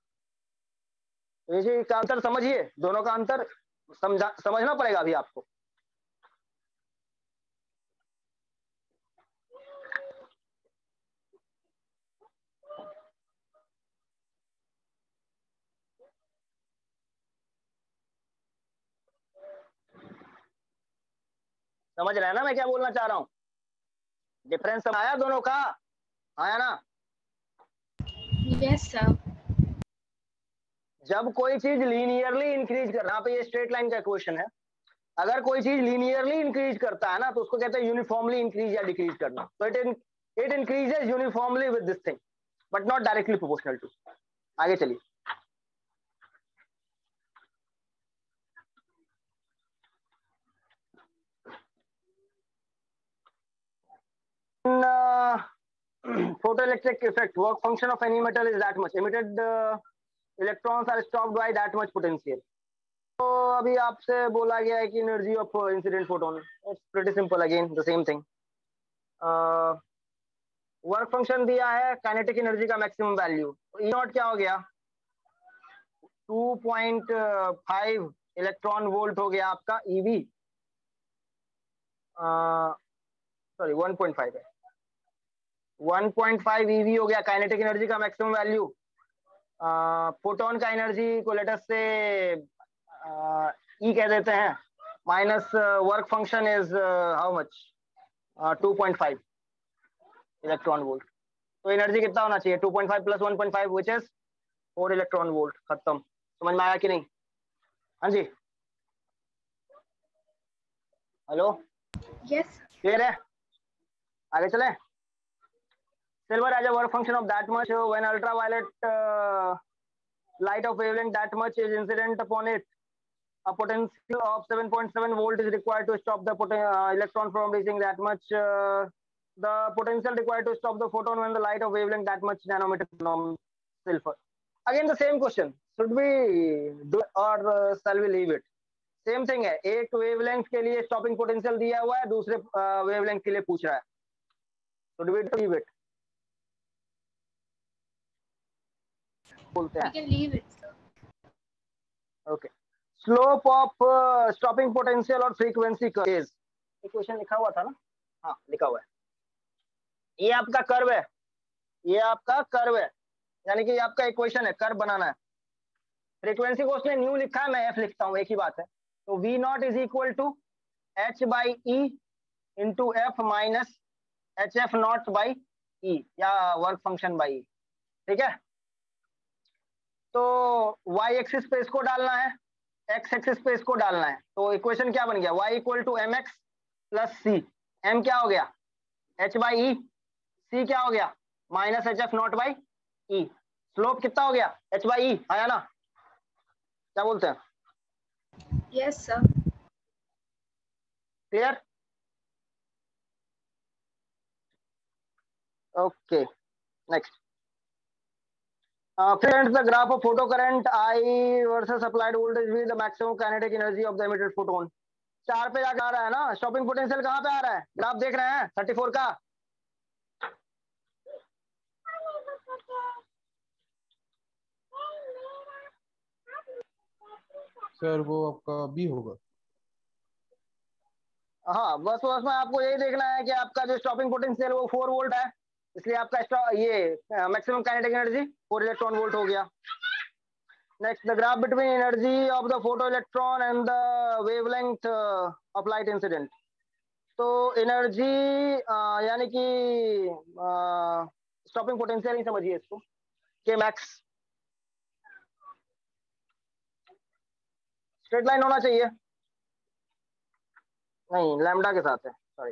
इसी का अंतर समझिए. दोनों का अंतर समझा समझना पड़ेगा अभी आपको. समझ रहे हैं ना मैं क्या बोलना चाह रहा हूँ? डिफरेंस आया दोनों का? आया ना? Yes sir. जब कोई चीज लीनियरली इंक्रीज कर, यहाँ पे ये स्ट्रेट लाइन का क्वेश्चन है. अगर कोई चीज लीनियरली इंक्रीज करता है ना, तो उसको कहते हैं यूनिफॉर्मली इंक्रीज या डिक्रीज करना. तो it it increases uniformly with this thing, but not directly proportional to. आगे चलिए. uh, photoelectric effect, work function of any metal is that much. Emitted uh, electrons are stopped by that much potential. तो अभी आपसे बोला गया है कि energy of incident photon. It's pretty simple, again the same thing. Work function दिया है, kinetic energy का मैक्सिमम वैल्यू. ई नॉट क्या हो गया? Two point five electron volt हो गया आपका eV. Sorry one point five है. वन पॉइंट फाइव ईवी हो गया काइनेटिक एनर्जी का मैक्सिमम वैल्यू. फोटोन का एनर्जी को लेटर से ई कह देते हैं. Minus work function is how much? To point five electron volt. तो एनर्जी कितना होना चाहिए? Two point five plus one point five which is four electron volt. खत्म. समझ में आया कि नहीं? हाँ जी, हेलो, यस. क्लियर है? आगे चले. Silver as a work function of that much when ultraviolet uh, light of wavelength that much is incident upon it. A potential of seven point seven volt is required to stop the uh, electron from reaching that much. Uh, the potential required to stop the photon when the light of wavelength that much nanometer from silver. Again the same question. Should we do it or uh, shall we leave it? Same thing है. एक wavelength के लिए stopping potential दिया हुआ है, दूसरे uh, wavelength के लिए पूछ रहा है. Should we leave it? बोलते हैं. We can leave it, sir. Okay. Slope of uh, stopping potential और frequency curve is. इक्वेशन लिखा हुआ था ना? हाँ लिखा हुआ है. ये आपका कर्व है, ये आपका कर्व है, यानी कि आपका इक्वेशन है, कर्व बनाना है. फ्रीक्वेंसी को उसने न्यू लिखा है, मैं एफ लिखता हूँ, एक ही बात है. तो V not is equal to H by E into F minus H F naught by E या वर्क फंक्शन बाई. ठीक है. तो y एक्सिस पे इसको डालना है, x एक्सिस पे इसको डालना है. तो इक्वेशन क्या बन गया? y equal to M X plus C. m क्या हो गया? h by E. c क्या हो गया? Minus H F naught by E. Slope कितना हो गया? h by E. आया ना? क्या बोलते हैं? Yes, sir. Clear? Okay, next. Uh, friends, the graph of photocurrent I versus applied voltage with the maximum kinetic energy of the emitted photon. चार पे जाकर आ रहा है ना? स्टॉपिंग पोटेंशियल कहाँ पे आ रहा है? ग्राफ देख रहे हैं थर्टी फोर का? सर वो आपका बी होगा. हाँ बस उसमें आपको यही देखना है कि आपका जो स्टॉपिंग पोटेंशियल वो फोर वोल्ट है, इसलिए आपका ये maximum kinetic energy four electron volt हो गया। Next, the graph between energy of the photo electron and the wavelength of light incident. तो एनर्जी यानी कि स्टॉपिंग पोटेंशियल ही समझिए इसको, के मैक्स। स्ट्रेट लाइन होना चाहिए, नहीं लैम्डा के साथ है, सॉरी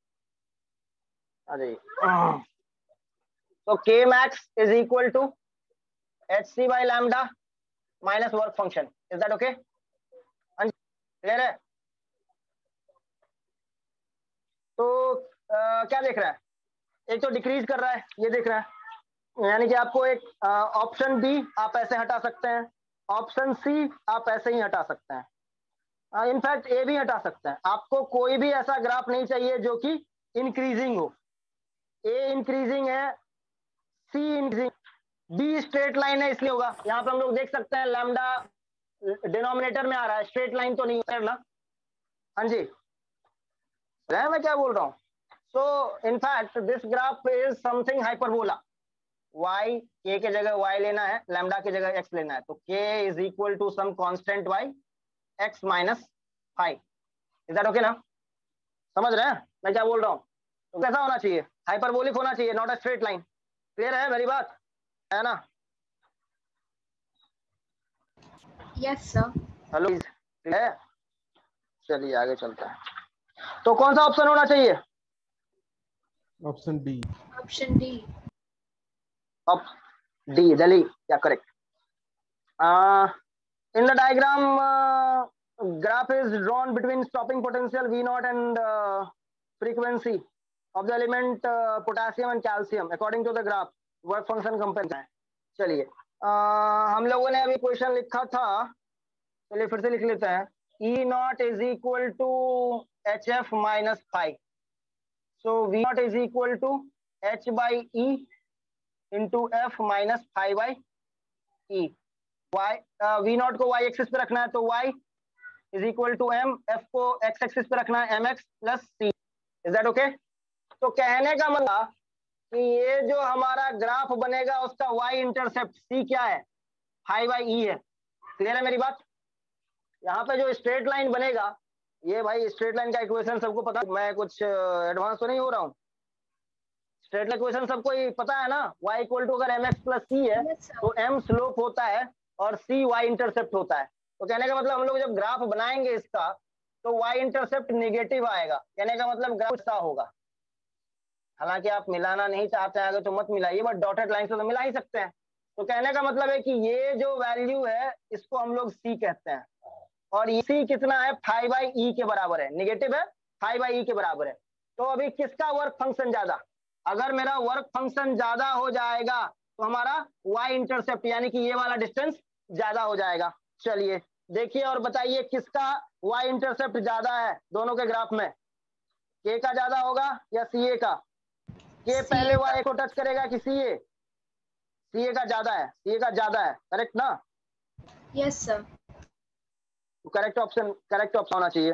आ जाइए। तो K max is equal to H C by lambda minus work function. Is that okay? Clear है? तो आ, क्या देख रहा है, एक तो डिक्रीज कर रहा है, ये देख रहा है, यानी कि आपको एक ऑप्शन बी आप ऐसे हटा सकते हैं, ऑप्शन सी आप ऐसे ही हटा सकते हैं, इनफैक्ट ए भी हटा सकते हैं। आपको कोई भी ऐसा ग्राफ नहीं चाहिए जो कि इंक्रीजिंग हो। ए इंक्रीजिंग है, C increasing, B straight line है इसलिए होगा। यहाँ पे हम लोग देख सकते हैं लैम्डा डिनोमिनेटर में आ रहा है, स्ट्रेट लाइन तो नहीं है ना। हाँ जी, मैं क्या बोल रहा हूँ? So in fact this graph is something hyperbola. y k के जगह y लेना है, लैम्डा की जगह x लेना है, तो k is equal to some constant y x minus five. Is that okay ना? समझ रहे हैं मैं क्या बोल रहा हूँ? तो कैसा होना चाहिए? हाइपरबोलिक होना चाहिए, not a straight line. Clear है मेरी बात, है ना? Yes sir. हेलो है, चलिए आगे चलता है। तो कौन सा ऑप्शन होना चाहिए? Option D. Option D. Op D, Delhi, या correct. In the diagram graph is drawn between stopping potential V naught and uh, frequency of the element uh, potassium and calcium according to the graph work function comparison है। चलिए uh, हम लोगों ने अभी question लिखा था, चलिए फिर से लिख लेते हैं। E naught is equal to H F minus phi, so V naught is equal to H by E into F minus phi by E। y uh, V naught को y एक्सिस पे रखना है तो y is equal to M, F को X axis पे रखना है M X plus C. Is that okay? तो कहने का मतलब कि ये जो हमारा ग्राफ बनेगा उसका y इंटरसेप्ट सी क्या है? फाइव बाई ई है। क्लियर है मेरी बात? यहाँ पे जो स्ट्रेट लाइन बनेगा, ये भाई स्ट्रेट लाइन का इक्वेशन सबको पता, मैं कुछ एडवांस तो नहीं हो रहा हूँ। स्ट्रेट लाइन इक्वेशन सबको ही पता है ना, y इक्वल टू अगर एम एक्स प्लस सी है तो m स्लोप होता है और c y इंटरसेप्ट होता है। तो कहने का मतलब हम लोग जब ग्राफ बनाएंगे इसका तो y इंटरसेप्ट नेगेटिव आएगा, कहने का मतलब ग्राफ ऐसा होगा। हालांकि आप मिलाना नहीं चाहते हैं तो मत मिलाइए, बट डॉटेड लाइन से तो मिला ही सकते हैं। तो कहने का मतलब है कि ये जो वैल्यू है इसको हम लोग c कहते हैं, और ये c कितना है? फाइव बाई ई के बराबर है, नेगेटिव है, फाइव बाई ई के बराबर है। तो अभी किसका वर्क फंक्शन ज्यादा? अगर मेरा वर्क फंक्शन ज्यादा हो जाएगा तो हमारा y इंटरसेप्ट यानी कि ये वाला डिस्टेंस ज्यादा हो जाएगा। चलिए देखिए और बताइए किसका y इंटरसेप्ट ज्यादा है दोनों के ग्राफ में? k का ज्यादा होगा या ca का? k पहले y को टच करेगा कि ca? ca का ज्यादा है, ca का ज्यादा है, करेक्ट ना? Yes sir. Correct option, correct option होना चाहिए।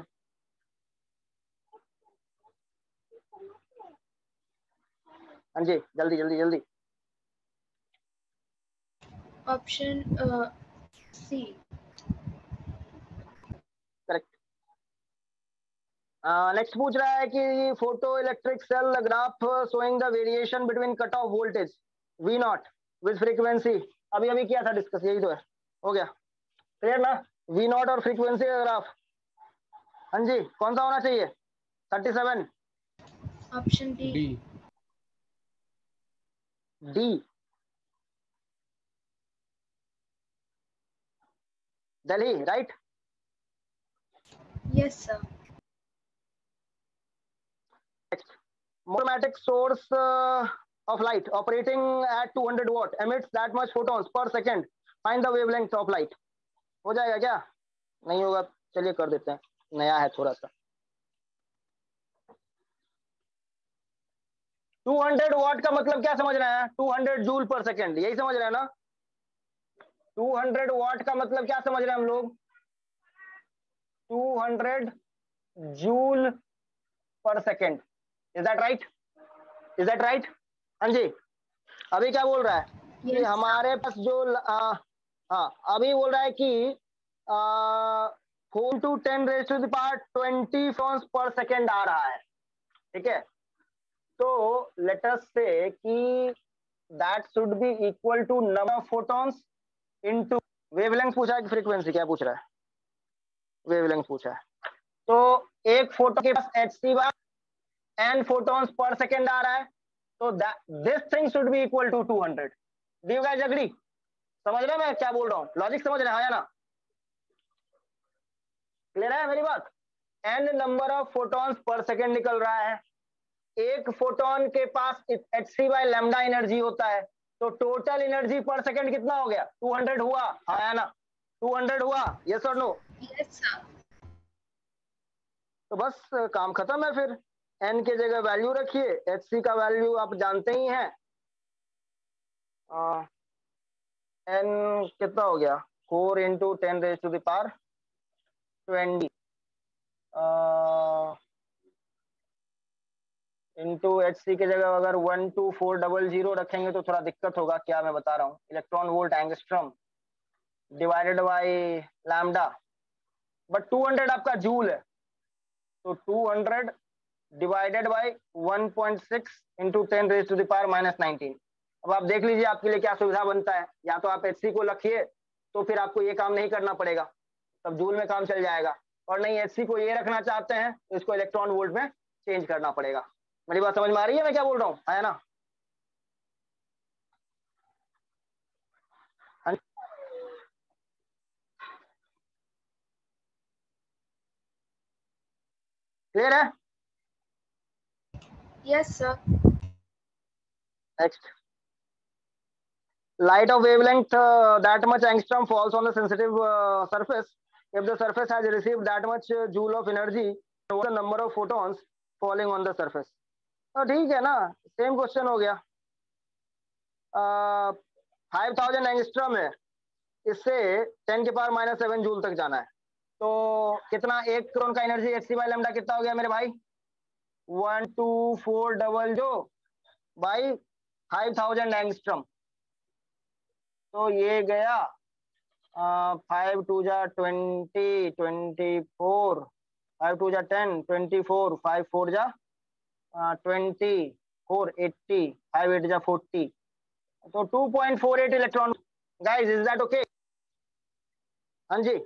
हाँ जी, जल्दी जल्दी जल्दी। Option C. करेक्ट। नेक्स्ट पूछ रहा है कि photo electric cell graph showing the variation between cut off voltage V naught with frequency. अभी अभी किया था डिस्कस, यही तो है, हो गया क्लियर ना? वी नॉट और फ्रीक्वेंसी का ग्राफ। हाँ जी, कौन सा होना चाहिए? Thirty seven. Option D. D. D, Delhi, right? Yes sir. Monochromatic source uh, of light operating at two hundred watt emits that much photons per second. Find the wavelength of light. हो जाएगा क्या? नहीं होगा, चलिए कर देते हैं, नया है थोड़ा सा। टू हंड्रेड वाट का मतलब क्या समझ रहे हैं? Two hundred joule per second, यही समझ रहे हैं ना? टू हंड्रेड वाट का मतलब क्या समझ रहे हैं हम लोग? Two hundred joule per second. Is that right? Is that right? हाँ जी। अभी क्या बोल रहा है कि Yes, हमारे पास जो आ, हाँ अभी बोल रहा है कि four to ten raise to the power twenty photons per second आ रहा है। ठीक है, तो लेट अस से कि that should be equal to number of photons into wavelength. पूछा है कि फ्रीक्वेंसी? क्या पूछ रहा है? वेवलेंथ पूछा है। तो एक फोटो के पास एच सी बार एन फोटॉन्स पर सेकेंड आ रहा है, तो this thing should be equal to two hundred. Do you guys agree? समझ रहे हैं मैं क्या बोल रहा हूँ? लॉजिक समझ रहे हैं, हाँ या ना? क्लियर है मेरी बात? N number of photons per second निकल रहा है, एक फोटोन के पास H C by lambda energy होता है, तो टोटल एनर्जी पर सेकेंड कितना हो गया? टू हंड्रेड हुआ, हाँ या ना? टू हंड्रेड हुआ, यस और नो? yes sir. तो बस काम खत्म है फिर। एन के जगह वैल्यू रखिए, एच सी का वैल्यू आप जानते ही हैं। एन कितना हो गया? Four into ten raise to the power twenty into H C की जगह अगर one two four double zero रखेंगे तो थोड़ा दिक्कत होगा। क्या मैं बता रहा हूँ, electron volt angstrom divided by lambda, but two hundred आपका जूल है, तो two hundred divided by one point six into ten raise to the power minus nineteen. अब आप देख लीजिए आपके लिए क्या सुविधा बनता है। या तो आप एच सी को रखिए तो फिर आपको ये काम नहीं करना पड़ेगा, तब जूल में काम चल जाएगा, और नहीं एच सी को ये रखना चाहते हैं तो इसको इलेक्ट्रॉन वोल्ट में चेंज करना पड़ेगा। मेरी बात समझ में आ रही है मैं क्या बोल रहा हूँ, है ना? क्लियर है? Yes sir. Next, light of wavelength uh, that much angstrom falls on the sensitive uh, surface. If the surface has received that much uh, joule of energy, what the number of photons falling on the surface? तो ठीक है ना, same question हो गया। Five thousand angstrom है, इससे ten के power minus seven joule तक जाना है, तो कितना? एक क्रोन का energy H C by lambda कितना हो गया मेरे भाई? वन टू फोर डबल जो बाई फाइव थाउजेंड एंगस्ट्रम, तो ये गया फाइव टू जा twenty, twenty four, five two जा ten, twenty four, five four जा twenty four, eighty, five eight जा फोर्टी, तो two point four eight electron. Guys is that okay? हाँ जी।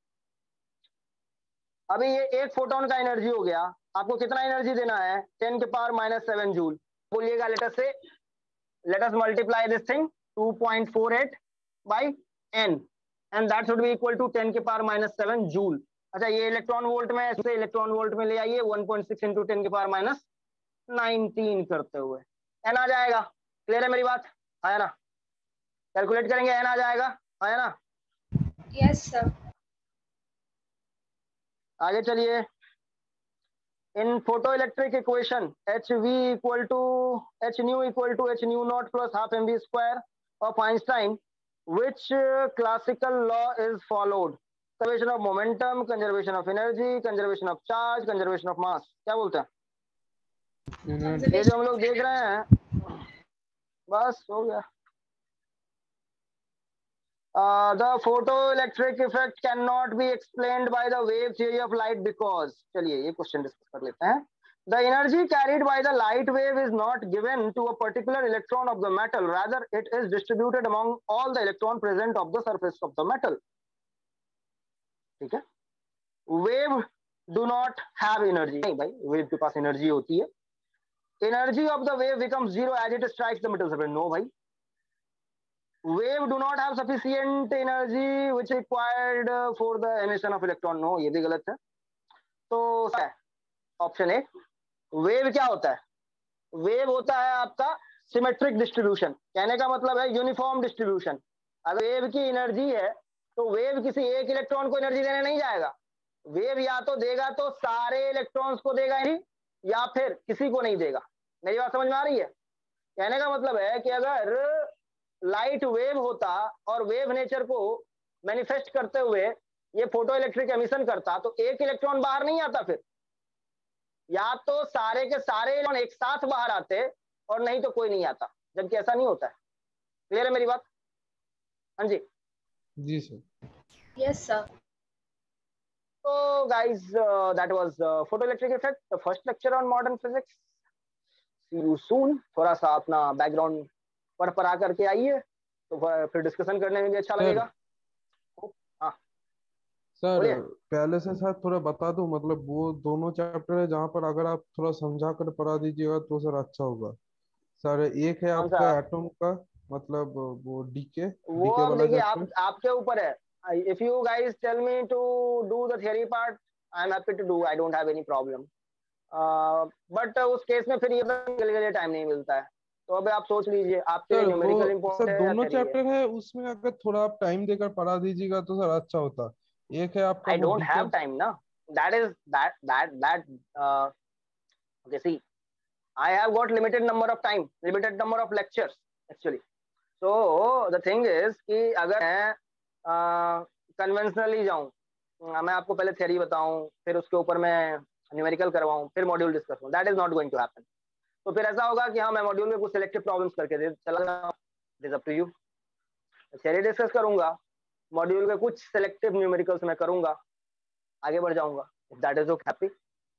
अभी ये एक फोटोन का एनर्जी हो गया, आपको कितना एनर्जी देना है? टेन के पावर माइनस सेवन जूल। बोलिएगा let us say, let us multiply this thing two point four eight by n and that should be equal to ten के पावर माइनस सेवन जूल। अच्छा ये electron volt में, ऐसे electron volt में ले आइए, one point six into ten के power minus nineteen करते हुए n आ जाएगा। क्लियर है मेरी बात, है ना? कैलकुलेट करेंगे n आ जाएगा, है ना? Yes sir. आगे चलिए। In photo electric equation H V equal to H nu equal to H nu naught plus half M B square of Einstein, which uh, classical law is followed? Conservation of momentum, conservation of energy, conservation of charge, conservation of mass. क्या बोलते हैं? ये जो हम लोग देख रहे हैं, बस हो गया। Uh, the photoelectric effect cannot be explained by the wave theory of light because, चलिए ये क्वेश्चन डिस्कस कर लेते हैं। The energy carried by the light wave is not given to a particular electron of the metal, rather it is distributed among all the electrons present of the surface of the metal. ठीक है? Wave do not have energy. नहीं भाई, wave के पास energy होती है। Energy of the wave becomes zero as it strikes the metal surface. No भाई, wave do not have sufficient energy which required for the emission of electron. No, ये भी गलत है। तो ऑप्शन ए, वेव क्या होता है? वेव होता है आपका सिमेट्रिक डिस्ट्रीब्यूशन। कहने का मतलब है यूनिफॉर्म डिस्ट्रीब्यूशन। अगर वेव की एनर्जी है तो वेव किसी एक इलेक्ट्रॉन को एनर्जी देने नहीं जाएगा। वेव या तो देगा तो सारे इलेक्ट्रॉन्स को देगा ही, या फिर किसी को नहीं देगा। मेरी बात समझ में आ रही है? कहने का मतलब है कि अगर लाइट वेव होता और वेव नेचर को मैनिफेस्ट करते हुए ये फोटो इलेक्ट्रिक एमिशन करता तो एक इलेक्ट्रॉन बाहर नहीं आता, फिर या तो सारे के सारे इलेक्ट्रॉन एक साथ बाहर आते और नहीं तो कोई नहीं आता, जबकि ऐसा नहीं होता है। क्लियर है मेरी बात? हाँ जी जी सर। Yes sir. So guys, uh, that was uh, photoelectric effect, the first lecture on modern physics. See you soon. थोड़ा सा अपना बैकग्राउंड पढ़ पढ़ा करके आइए, तो फिर डिस्कशन करने में भी अच्छा सर, लगेगा। हाँ सर बोलिए। पहले से सर थोड़ा बता दूं, मतलब वो दोनों चैप्टर है जहाँ पर अगर आप थोड़ा समझा कर पढ़ा दीजिएगा तो सर अच्छा होगा। सर एक है कौन सा? आपका एटम का, मतलब वो डीके वो डीके अब वाला देखिए, चैप्टर। आप आपके ऊपर है। If you guys tell me to do the theory part, I am happy to do, I don't have any problem. But उस केस में फिर ये के लिए टाइम नहीं मिलता है। तो अब आप सोच लीजिए, आपके लिए सर न्यूमेरिकल वो सर इम्पोर्टेंट है या दोनों थियरी है? चैप्टर है, उसमें अगर थोड़ा आप टाइम देकर पढ़ा दीजिएगा तो सर अच्छा होता। एक है आपका I वो don't डीके। have time ना, that is that that that uh, okay, see, I have got limited number of time, limited number of lectures actually. So the thing is कि अगर मैं कन्वेंशनली uh, जाऊँ, मैं आपको पहले थ्योरी बताऊं, फिर उसके ऊपर मैं न्यूमेरिकल करवाऊं, फिर मॉड्यूल डिस्कस करूं, that is not going to happen. तो फिर ऐसा होगा कि हाँ मैं मॉड्यूल में कुछ सिलेक्टिव प्रॉब्लम्स करके दे चला, it is up to you. Theory discuss करूंगा, मॉड्यूल के कुछ सिलेक्टिव न्यूमेरिकल्स मैं करूंगा, आगे बढ़ जाऊंगा। That is okay, happy.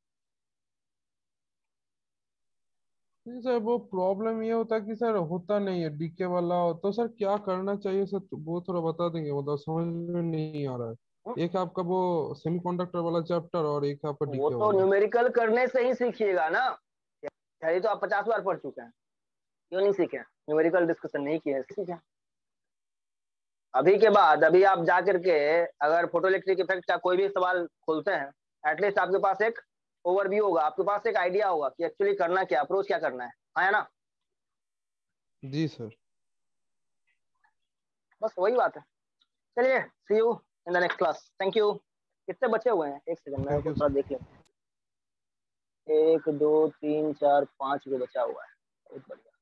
नहीं सर, वो प्रॉब्लम ये होता है कि सर होता नहीं है डीके वाला, तो सर क्या करना चाहिए सर, तो वो थोड़ा बता देंगे, मतलब समझ में नहीं आ रहा है। एक है आपका वो सेमीकंडक्टर वाला चैप्टर और एक है आपका वो डीके तो वाला। न्यूमेरिकल करने से ही सीखिएगा ना, थ्योरी तो आप पचास बार पढ़ चुके हैं, क्यों नहीं सीखे? न्यूमेरिकल डिस्कशन नहीं किए, सीखे। अभी के बाद अभी आप जा करके अगर फोटोइलेक्ट्रिक इफेक्ट का कोई भी सवाल खोलते हैं, एटलीस्ट आपके पास एक ओवरव्यू होगा, आपके पास एक आइडिया होगा कि एक्चुअली करना क्या, अप्रोच क्या करना है, हाँ ना? जी सर। बस वही बात है। चलिए, see you in the next class. Thank you. कितने बचे हुए हैं? एक सेकंड मैं थैंक को यू थोड़ा सर। देख लेता हूँ। एक दो तीन चार पांच जो बचा हुआ है, बहुत बढ़िया।